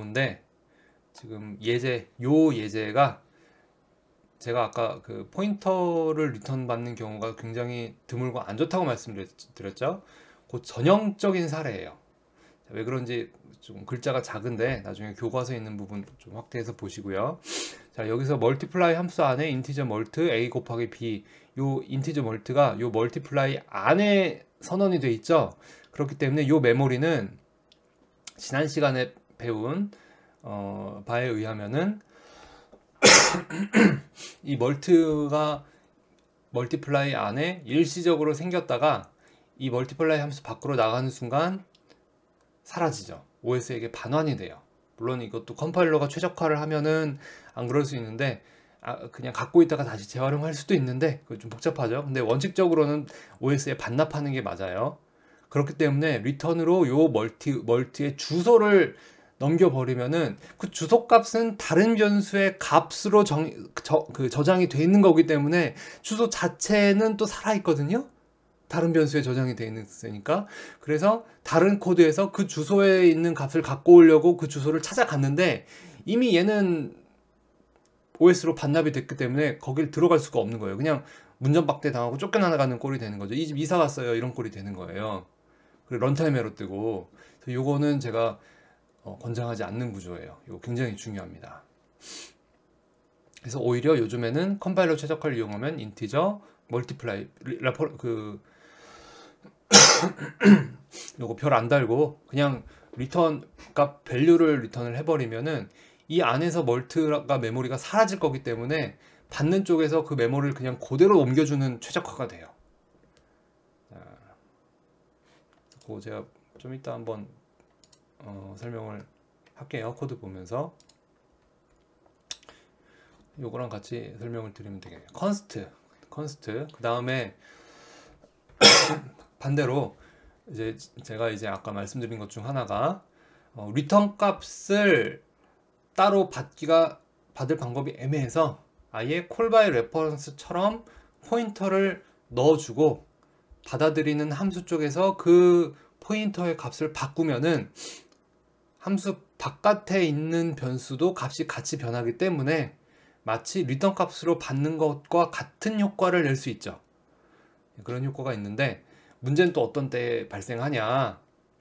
지금 예제가 제가 아까 그 포인터를 리턴 받는 경우가 굉장히 드물고 안 좋다고 말씀드렸죠. 그 전형적인 사례예요. 왜 그런지 좀 글자가 작은데 나중에 교과서에 있는 부분 좀 확대해서 보시고요. 자, 여기서 멀티플라이 함수 안에 인티저 멀트 a 곱하기 b, 요 인티저 멀트가 요 멀티플라이 안에 선언이 돼 있죠. 그렇기 때문에 요 메모리는 지난 시간에 배운 바에 의하면은 이 멀티플라이 안에 일시적으로 생겼다가 이 멀티플라이 함수 밖으로 나가는 순간 사라지죠. OS에게 반환이 돼요. 물론 이것도 컴파일러가 최적화를 하면은 안 그럴 수 있는데, 그냥 갖고 있다가 다시 재활용할 수도 있는데 그거 좀 복잡하죠. 근데 원칙적으로는 OS에 반납하는 게 맞아요. 그렇기 때문에 리턴으로 요 멀티의 주소를 넘겨버리면은 그 주소 값은 다른 변수의 값으로 저장이 돼 있는 거기 때문에 주소 자체는 또 살아있거든요. 다른 변수에 저장이 되어 있으니까. 그래서 다른 코드에서 그 주소에 있는 값을 갖고 오려고 그 주소를 찾아갔는데 이미 얘는 OS로 반납이 됐기 때문에 거길 들어갈 수가 없는 거예요. 그냥 문전박대 당하고 쫓겨나가는 꼴이 되는 거죠. 이 집 이사 갔어요, 이런 꼴이 되는 거예요. 그리고 런타임 에러 뜨고. 그래서 요거는 제가 권장하지 않는 구조예요. 이거 굉장히 중요합니다. 그래서 오히려 요즘에는 컴파일러 최적화를 이용하면 인티저, 멀티플라이, 요거 별 안 달고 그냥 리턴 값 밸류를 리턴을 해버리면은 이 안에서 멀트가 메모리가 사라질 거기 때문에 받는 쪽에서 그 메모리를 그냥 그대로 옮겨주는 최적화가 돼요. 그거 제가 좀 이따 한번 설명을 할게요. 코드 보면서 요거랑 같이 설명을 드리면 되겠네요. 컨스트 그 다음에 반대로 이제 제가 이제 아까 말씀드린 것 중 하나가 리턴 값을 따로 받을 방법이 애매해서 아예 콜바이 레퍼런스처럼 포인터를 넣어주고 받아들이는 함수 쪽에서 그 포인터의 값을 바꾸면은 함수 바깥에 있는 변수도 값이 같이 변하기 때문에 마치 리턴 값으로 받는 것과 같은 효과를 낼 수 있죠. 그런 효과가 있는데 문제는 또 어떤 때 발생하냐.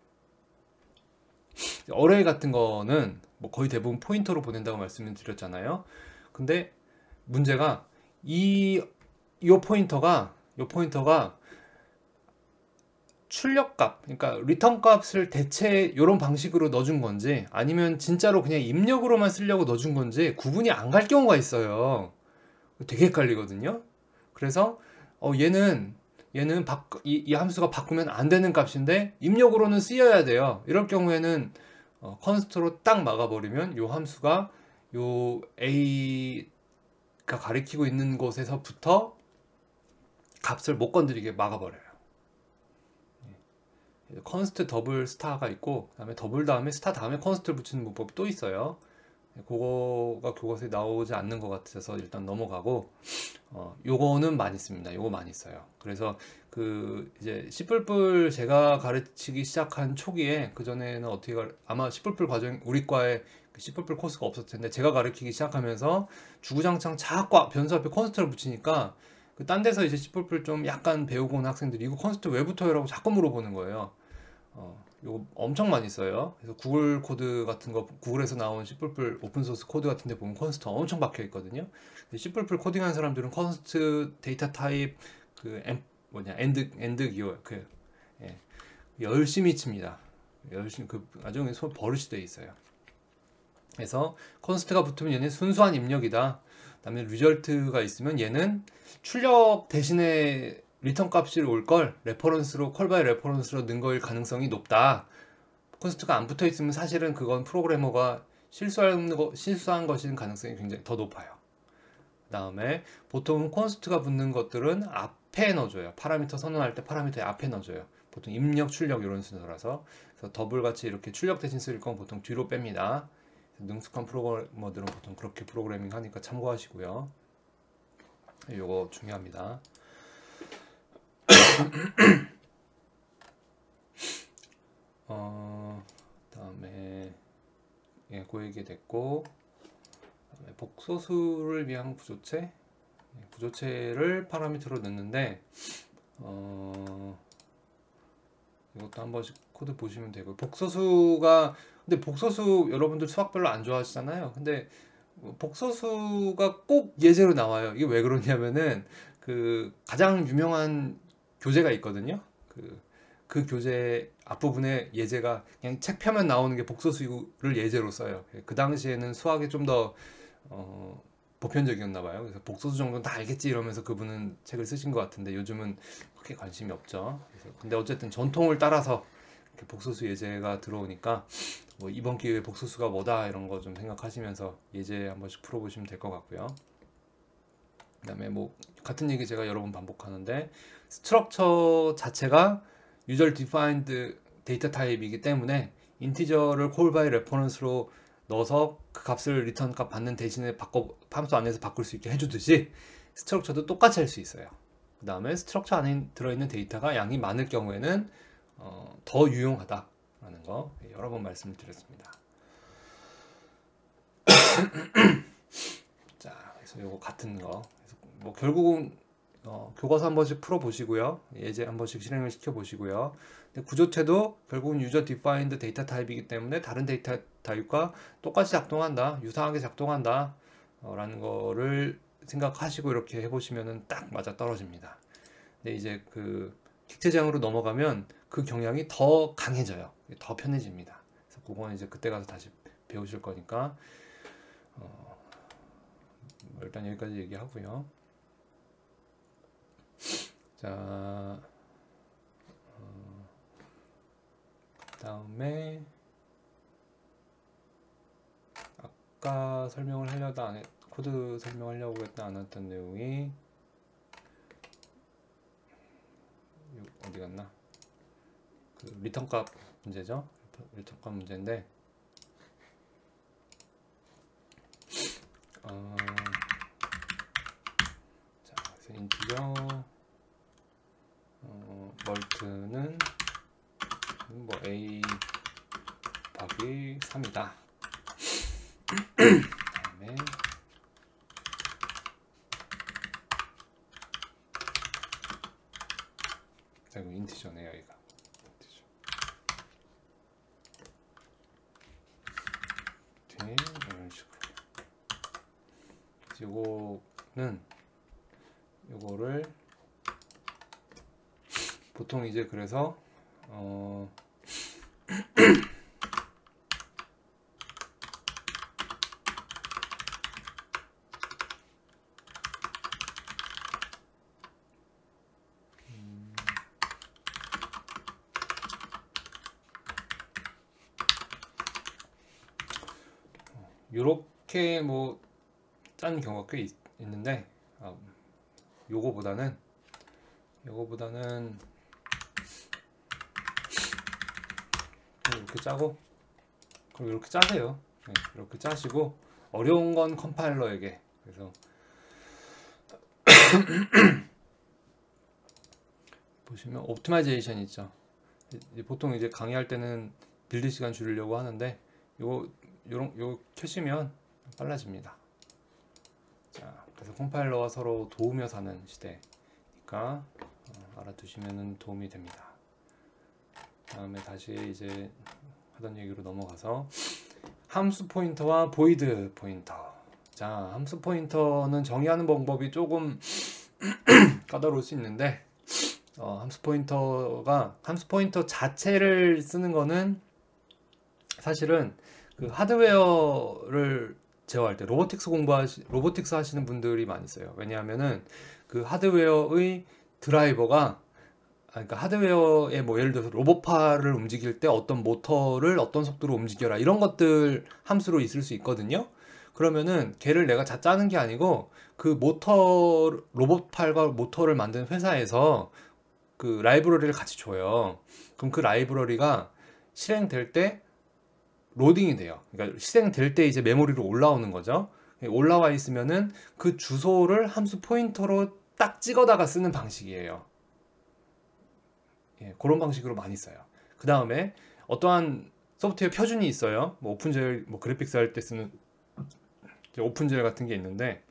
어레이 같은 거는 뭐 거의 대부분 포인터로 보낸다고 말씀을 드렸잖아요. 근데 문제가 요 포인터가 출력값, 그러니까 리턴 값을 대체 이런 방식으로 넣어준 건지 아니면 진짜로 그냥 입력으로만 쓰려고 넣어준 건지 구분이 안 갈 경우가 있어요. 되게 헷갈리거든요. 그래서 얘는 이 함수가 바꾸면 안 되는 값인데 입력으로는 쓰여야 돼요. 이럴 경우에는 컨스트로 딱 막아버리면 요 함수가 요 A가 가리키고 있는 곳에서부터 값을 못 건드리게 막아버려요. 컨스트 더블 스타가 있고 그다음에 더블 다음에 스타 다음에 컨스트를 붙이는 문법이 또 있어요. 그거가 교과서에 나오지 않는 것 같아서 일단 넘어가고 요거는 많이 씁니다. 요거 많이 써요. 그래서 그 이제 C++ 제가 가르치기 시작한 초기에 그 전에는 아마 C++ 과정 우리 과에 C++ 코스가 없었을 텐데 제가 가르치기 시작하면서 주구장창 자꾸 변수 앞에 컨스트를 붙이니까 그 딴 데서 이제 C++ 좀 약간 배우고 온 학생들이 이거 컨스트 왜 붙어요? 라고 자꾸 물어보는 거예요. 이거 엄청 많이 써요. 그래서 구글 코드 같은 거, 구글에서 나온 C++ 오픈소스 코드 같은 데 보면 컨스트 엄청 박혀 있거든요. C++ 코딩하는 사람들은 컨스트, 데이터 타입, 엔드 기호, 예, 열심히 칩니다. 열심히, 나중에 손 버릇이 돼 있어요. 그래서 컨스트가 붙으면 얘는 순수한 입력이다. 그다음에 리절트가 있으면 얘는 출력 대신에 리턴 값이 올 걸 레퍼런스로 콜바이 레퍼런스로 넣은 거일 가능성이 높다. 컨스트가 안 붙어 있으면 사실은 그건 프로그래머가 실수한 것인 가능성이 굉장히 더 높아요. 그다음에 보통 컨스트가 붙는 것들은 앞에 넣어줘요. 파라미터 선언할 때 파라미터의 앞에 넣어줘요. 보통 입력, 출력 이런 순서라서. 그래서 더블 같이 이렇게 출력 대신 쓸 건 보통 뒤로 뺍니다. 능숙한 프로그래머들은 보통 그렇게 프로그래밍 하니까 참고하시고요. 요거 중요합니다. 다음에 그 얘기 됐고, 그다음에 복소수를 위한 구조체를 파라미터로 넣는데 이것도 한 번씩 코드 보시면 되고, 근데 복소수 여러분들 수학 별로 안 좋아하시잖아요. 근데 복소수가 꼭 예제로 나와요. 이게 왜 그러냐면은 그 가장 유명한 교재가 있거든요. 그 교재 앞부분에 예제가 그냥 책 펴면 나오는 게 복소수를 예제로 써요. 그 당시에는 수학이 좀 더 보편적이었나 봐요. 그래서 복소수 정도는 다 알겠지 이러면서 그분은 책을 쓰신 것 같은데 요즘은 그렇게 관심이 없죠. 근데 어쨌든 전통을 따라서 이렇게 복소수 예제가 들어오니까 뭐 이번 기회에 복소수가 뭐다 이런 거 좀 생각하시면서 예제 한 번씩 풀어보시면 될 것 같고요. 그다음에 뭐 같은 얘기 제가 여러 번 반복하는데 스트럭처 자체가 유저 디파인드 데이터 타입이기 때문에 인티저를 콜 바이 레퍼런스로 넣어서 그 값을 리턴 값 받는 대신에 함수 안에서 바꿀 수 있게 해주듯이 스트럭처도 똑같이 할 수 있어요. 그 다음에 스트럭처 안에 들어있는 데이터가 양이 많을 경우에는 더 유용하다라는 거 여러 번 말씀을 드렸습니다. 자, 그래서 요거 같은 거. 그래서 뭐 결국은 교과서 한 번씩 풀어 보시고요. 예제 한 번씩 실행을 시켜 보시고요. 구조체도 결국은 유저 디파인드 데이터 타입이기 때문에 다른 데이터 타입과 똑같이 작동한다, 유사하게 작동한다 라는 거를 생각하시고 이렇게 해보시면은 딱 맞아 떨어집니다. 근데 이제 그 객체장으로 넘어가면 그 경향이 더 강해져요. 더 편해집니다. 그래서 그거는 이제 그때 가서 다시 배우실 거니까 일단 여기까지 얘기하고요. 자, 다음에 아까 설명을 하려다 안 했, 코드 설명하려고 했다 안 했던 내용이 어디 갔나? 그 리턴값 문제죠. 리턴값 문제인데 자, 그래서 인티저 멀트는 뭐 a 곱하기 3이다. 다음에 자, 이거 인티저네요. 여기가 인티저. 뒤에 이런 식으로. 요거를 보통 이제 그래서 요렇게 뭐 짠 경우가 꽤 있는데 요거보다는 이렇게 짜고 그럼 이렇게 짜세요. 네, 이렇게 짜시고 어려운 건 컴파일러에게. 그래서 보시면 옵티마이제이션 있죠. 보통 이제 강의할 때는 빌드 시간 줄이려고 하는데 요거 켜시면 빨라집니다. 자, 그래서 컴파일러와 서로 도우며 사는 시대니까 알아두시면 도움이 됩니다. 다음에 다시 이제 하던 얘기로 넘어가서 함수 포인터와 보이드 포인터. 자, 함수 포인터는 정의하는 방법이 조금 까다로울 수 있는데 함수 포인터 자체를 쓰는 거는 사실은 그 하드웨어를 제어할 때 로보틱스 하시는 분들이 많이 써요. 왜냐하면은 그 하드웨어의 드라이버가 그러니까 하드웨어에 뭐 예를 들어서 로봇파를 움직일 때 어떤 모터를 어떤 속도로 움직여라 이런 것들 함수로 있을 수 있거든요. 그러면은 걔를 내가 짜는 게 아니고 그 로봇팔과 모터를 만든 회사에서 그 라이브러리를 같이 줘요. 그럼 그 라이브러리가 실행될 때 로딩이 돼요. 그러니까 실행될 때 이제 메모리로 올라오는 거죠. 올라와 있으면은 그 주소를 함수 포인터로 딱 찍어다가 쓰는 방식이에요. 예, 그런 방식으로 많이 써요. 그 다음에 어떠한 소프트웨어 표준이 있어요. 뭐 오픈젤, 뭐 그래픽스 할 때 쓰는 오픈젤 같은 게 있는데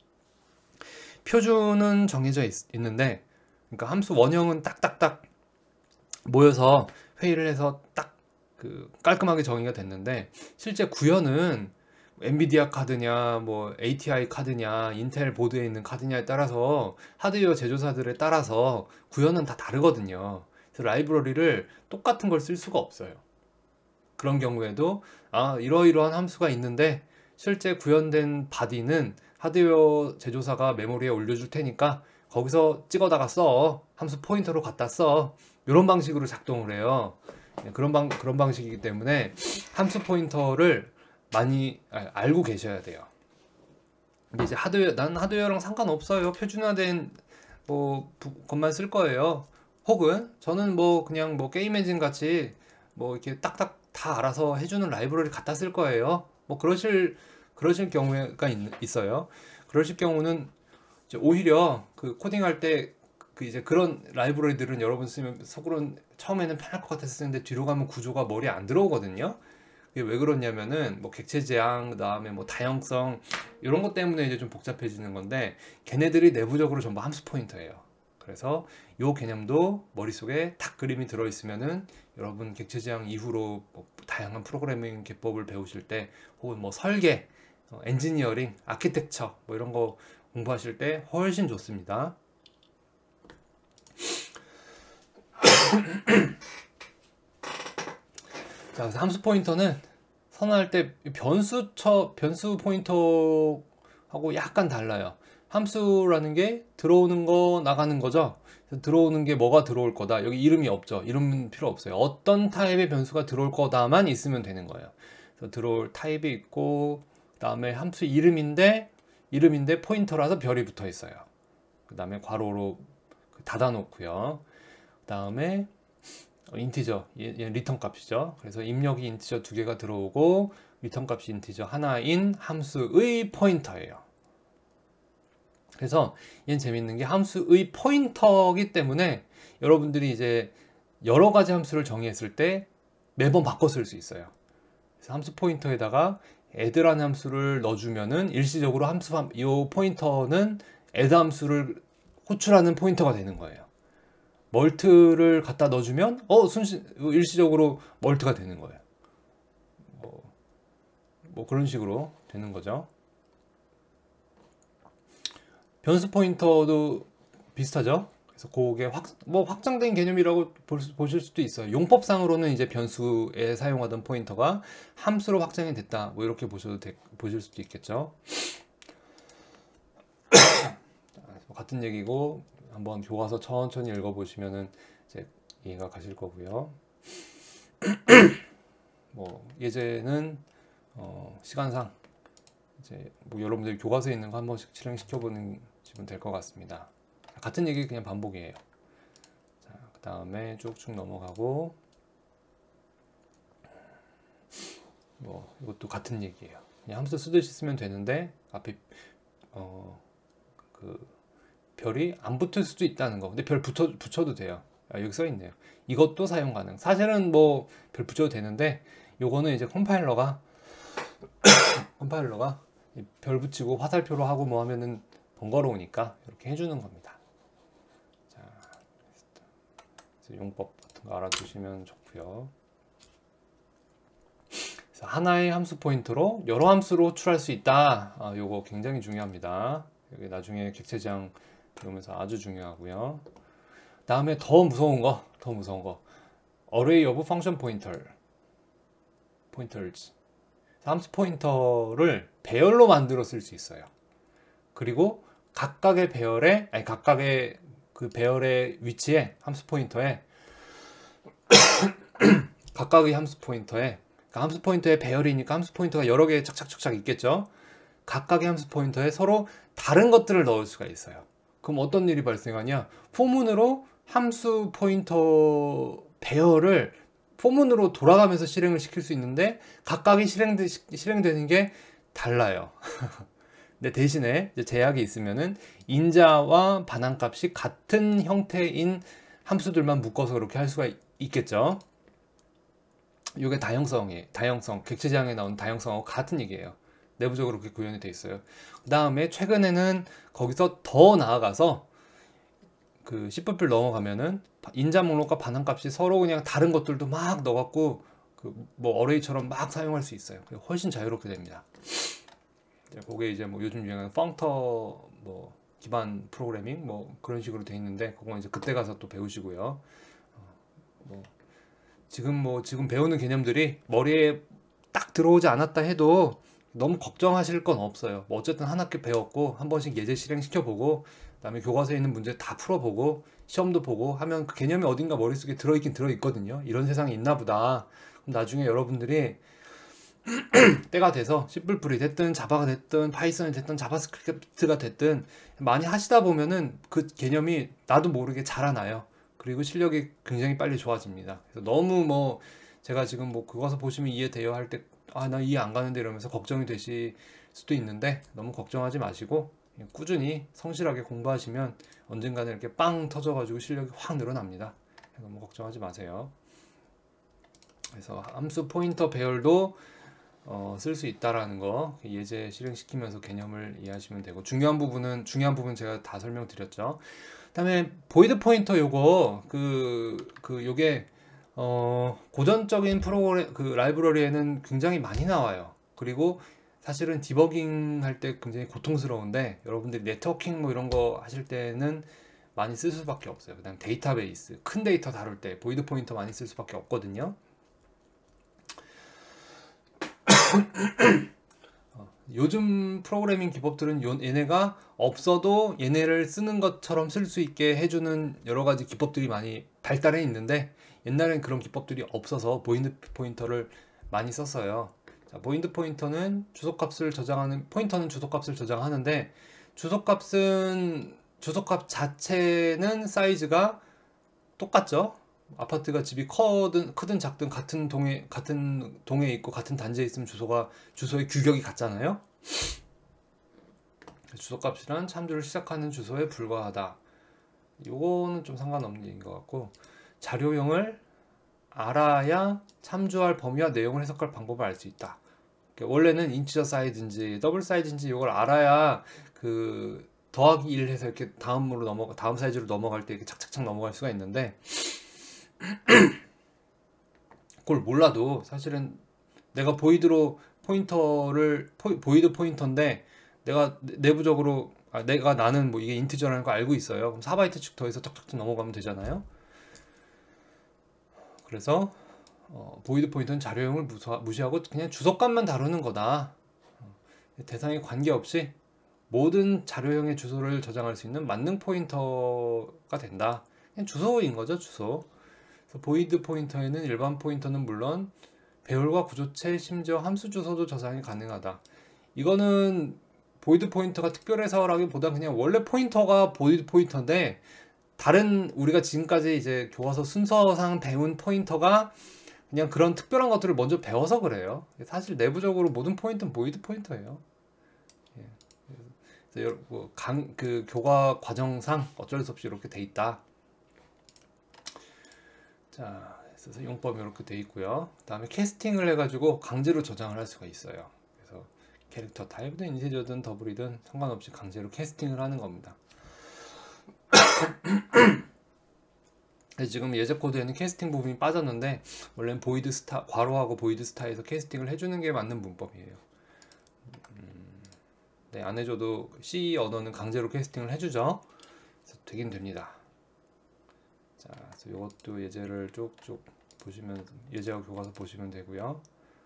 표준은 정해져 있는데, 그러니까 함수 원형은 딱딱딱 모여서 회의를 해서 딱 그 깔끔하게 정의가 됐는데 실제 구현은 엔비디아 카드냐 뭐 ATI 카드냐 인텔 보드에 있는 카드냐에 따라서 하드웨어 제조사들에 따라서 구현은 다 다르거든요. 그래서 라이브러리를 똑같은 걸 쓸 수가 없어요. 그런 경우에도 이러이러한 함수가 있는데 실제 구현된 바디는 하드웨어 제조사가 메모리에 올려줄 테니까 거기서 찍어다가 써. 함수 포인터로 갖다 써. 이런 방식으로 작동을 해요. 그런 방식이기 때문에 함수 포인터를 많이 알고 계셔야 돼요. 근데 이제 난 하드웨어랑 상관없어요. 표준화된 뭐 것만 쓸 거예요. 혹은 저는 뭐 그냥 뭐 게임 엔진 같이 뭐 이렇게 딱딱 다 알아서 해주는 라이브러리 갖다 쓸 거예요. 뭐 그러실 경우가 있어요. 그러실 경우는 이제 오히려 그 코딩할 때 그 이제 그런 라이브러리들은 여러분 쓰면 속으로는 처음에는 편할 것 같아서 쓰는데 뒤로 가면 구조가 머리에 안 들어오거든요. 이게 왜 그러냐면은 뭐 객체 지향, 그다음에 뭐 다형성 이런 것 때문에 이제 좀 복잡해지는 건데, 걔네들이 내부적으로 전부 함수 포인터예요. 그래서 요 개념도 머릿속에 딱 그림이 들어 있으면은 여러분 객체 지향 이후로 뭐 다양한 프로그래밍 기법을 배우실 때, 혹은 뭐 설계, 엔지니어링, 아키텍처 뭐 이런 거 공부하실 때 훨씬 좋습니다. 자, 그래서 함수 포인터는 선언할 때 변수 포인터하고 약간 달라요. 함수라는 게 들어오는 거 나가는 거죠. 들어오는 게 뭐가 들어올 거다. 여기 이름이 없죠. 이름 필요 없어요. 어떤 타입의 변수가 들어올 거다만 있으면 되는 거예요. 그래서 들어올 타입이 있고, 그다음에 함수 이름인데 포인터라서 별이 붙어 있어요. 그다음에 괄호로 닫아 놓고요. 그다음에 인티저, 얘는 리턴 값이죠. 그래서 입력이 인티저 2개가 들어오고 리턴 값이 인티저 하나인 함수의 포인터예요. 그래서 얘는 재밌는 게 함수의 포인터이기 때문에 여러분들이 이제 여러 가지 함수를 정의했을 때 매번 바꿔 쓸 수 있어요. 그래서 함수 포인터에다가 add라는 함수를 넣어주면은 일시적으로 이 포인터는 add 함수를 호출하는 포인터가 되는 거예요. 멀트를 갖다 넣어주면 일시적으로 멀트가 되는 거예요. 뭐 그런 식으로 되는 거죠. 변수 포인터도 비슷하죠. 그래서 그게 확장된 개념이라고 보실 수도 있어요. 용법상으로는 이제 변수에 사용하던 포인터가 함수로 확장이 됐다, 뭐 이렇게 보실 수도 있겠죠. 같은 얘기고, 한번 교과서 천천히 읽어보시면은 이제 이해가 가실 거고요. 뭐 예제는 시간상 이제 뭐 여러분들 교과서에 있는 거 한 번씩 실행시켜보는 시면 될 것 같습니다. 같은 얘기 그냥 반복이에요. 자, 그 다음에 쭉쭉 넘어가고, 뭐 이것도 같은 얘기예요. 그냥 함수 쓰듯이 쓰면 되는데 앞에 그 별이 안 붙을 수도 있다는 거. 근데 별 붙여도 돼요. 여기 써 있네요. 이것도 사용 가능. 사실은 뭐 별 붙여도 되는데, 요거는 이제 컴파일러가 별 붙이고 화살표로 하고 뭐 하면은 번거로우니까 이렇게 해주는 겁니다. 자, 용법 같은 거 알아두시면 좋고요. 그래서 하나의 함수 포인터로 여러 함수로 호출할 수 있다. 요거 굉장히 중요합니다. 여기 나중에 객체 지향 배우면서 아주 중요하고요. 다음에 더 무서운 거 Array of Function Pointers. 함수 포인터를 배열로 만들어 쓸 수 있어요. 그리고 각각의 그 배열의 위치에 함수 포인터에 각각의 함수 포인터에, 그러니까 함수 포인터의 배열이니까 함수 포인터가 여러 개 착착착착 있겠죠. 각각의 함수 포인터에 서로 다른 것들을 넣을 수가 있어요. 그럼 어떤 일이 발생하냐? 포문으로 함수 포인터 배열을 포문으로 돌아가면서 실행을 시킬 수 있는데, 각각이 실행되는 게 달라요. 근데 대신에 이제 제약이 있으면은 인자와 반환값이 같은 형태인 함수들만 묶어서 그렇게 할 수가 있겠죠. 이게 다형성, 객체 지향에 나온 다형성하고 같은 얘기예요. 내부적으로 그렇게 구현이 돼 있어요. 그 다음에 최근에는 거기서 더 나아가서 그 C++ 넘어가면은 인자 목록과 반환값이 서로 그냥 다른 것들도 막 넣어갖고 그 뭐 어레이처럼 막 사용할 수 있어요. 훨씬 자유롭게 됩니다. 그게 이제 뭐 요즘 유행하는 펑터 뭐 기반 프로그래밍 뭐 그런 식으로 돼 있는데, 그건 이제 그때 가서 또 배우시고요. 지금 배우는 개념들이 머리에 딱 들어오지 않았다 해도 너무 걱정하실 건 없어요. 뭐 어쨌든 한 학기 배웠고 한 번씩 예제 실행시켜보고, 그다음에 교과서에 있는 문제 다 풀어보고 시험도 보고 하면 그 개념이 어딘가 머릿속에 들어있긴 들어있거든요. 이런 세상이 있나 보다. 그럼 나중에 여러분들이 때가 돼서 C++이 됐든 자바가 됐든 파이썬이 됐든 자바스크립트가 됐든 많이 하시다 보면은 그 개념이 나도 모르게 자라나요. 그리고 실력이 굉장히 빨리 좋아집니다. 그래서 너무 뭐 제가 지금 뭐 그거서 보시면 이해돼요 할 때 나 이해 안 가는데 이러면서 걱정이 되실 수도 있는데, 너무 걱정하지 마시고 꾸준히 성실하게 공부하시면 언젠가는 이렇게 빵 터져가지고 실력이 확 늘어납니다. 너무 걱정하지 마세요. 그래서 함수 포인터 배열도 쓸 수 있다라는 거 예제 실행시키면서 개념을 이해하시면 되고, 중요한 부분 제가 다 설명드렸죠. 그다음에 보이드 포인터 요거 요게 고전적인 프로그램 라이브러리에는 굉장히 많이 나와요. 그리고 사실은 디버깅 할 때 굉장히 고통스러운데, 여러분들이 네트워킹 뭐 이런 거 하실 때는 많이 쓸 수밖에 없어요. 그다음 데이터베이스, 큰 데이터 다룰 때 보이드 포인터 많이 쓸 수밖에 없거든요. 요즘 프로그래밍 기법들은 얘네가 없어도 얘네를 쓰는 것처럼 쓸 수 있게 해주는 여러 가지 기법들이 많이 발달해 있는데, 옛날엔 그런 기법들이 없어서 보이드 포인터를 많이 썼어요. 자, 보이드 포인터는 주소값을 저장하는데, 주소값 자체는 사이즈가 똑같죠. 아파트가 집이 크든 작든 같은 동에 있고 같은 단지에 있으면 주소의 규격이 같잖아요. 주소값이란 참조를 시작하는 주소에 불과하다. 요거는 좀 상관없는 얘기인 것 같고, 자료형을 알아야 참조할 범위와 내용을 해석할 방법을 알 수 있다. 원래는 인티저 사이즈인지 더블 사이즈인지 이걸 알아야 더하기 1 해서 이렇게 다음 사이즈로 넘어갈 때 이렇게 착착착 넘어갈 수가 있는데, 그걸 몰라도 사실은 내가 보이드 포인터인데 내가 내부적으로 나는 뭐 이게 인티저라는 거 알고 있어요. 그럼 4바이트씩 더해서 탁탁탁 넘어가면 되잖아요. 그래서 보이드 포인터는 자료형을 무시하고 그냥 주소값만 다루는 거다. 대상에 관계없이 모든 자료형의 주소를 저장할 수 있는 만능 포인터가 된다. 그냥 주소인 거죠, 주소. 그래서 보이드 포인터에는 일반 포인터는 물론 배열과 구조체, 심지어 함수 주소도 저장이 가능하다. 이거는 보이드 포인터가 특별해서라기보다 그냥 원래 포인터가 보이드 포인터인데, 다른 우리가 지금까지 이제 교과서 순서상 배운 포인터가 그냥 그런 특별한 것들을 먼저 배워서 그래요. 사실 내부적으로 모든 포인터는 보이드 포인터예요. 그래서 교과 과정상 어쩔 수 없이 이렇게 돼 있다. 자, 그래서 용법이 이렇게 돼 있고요. 그 다음에 캐스팅을 해가지고 강제로 저장을 할 수가 있어요. 그래서 캐릭터 타입이든 인티저든 더블이든 상관없이 강제로 캐스팅을 하는 겁니다. 지금 예제 코드에는 캐스팅 부분이 빠졌는데, 원래는 괄호하고 보이드 스타에서 캐스팅을 해주는 게 맞는 문법이에요. 네, 안 해줘도 C 언어는 강제로 캐스팅을 해주죠. 그래서 되긴 됩니다. 자, 그래서 이것도 예제를 쭉쭉 보시면, 예제와 교과서 보시면 되고요.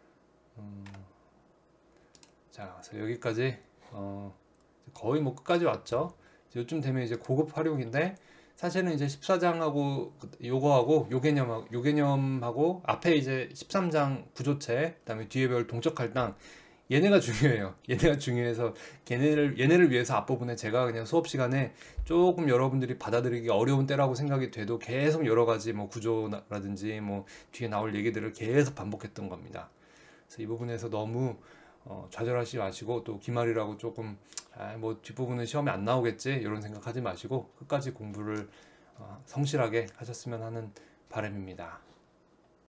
자, 그래서 여기까지 거의 뭐 끝까지 왔죠. 요쯤 되면 이제 고급 활용인데, 사실은 이제 14장하고 요거하고 요 개념하고 앞에 이제 13장 구조체, 그다음에 뒤에 배울 동적 할당, 얘네가 중요해요. 얘네가 중요해서 얘네를 위해서 앞부분에 제가 그냥 수업 시간에 조금 여러분들이 받아들이기 어려운 때라고 생각이 돼도 계속 여러 가지 뭐 구조라든지 뭐 뒤에 나올 얘기들을 계속 반복했던 겁니다. 그래서 이 부분에서 너무 좌절하지 마시고, 또 기말이라고 조금 뭐 뒷부분은 시험에 안 나오겠지 이런 생각하지 마시고 끝까지 공부를 성실하게 하셨으면 하는 바람입니다.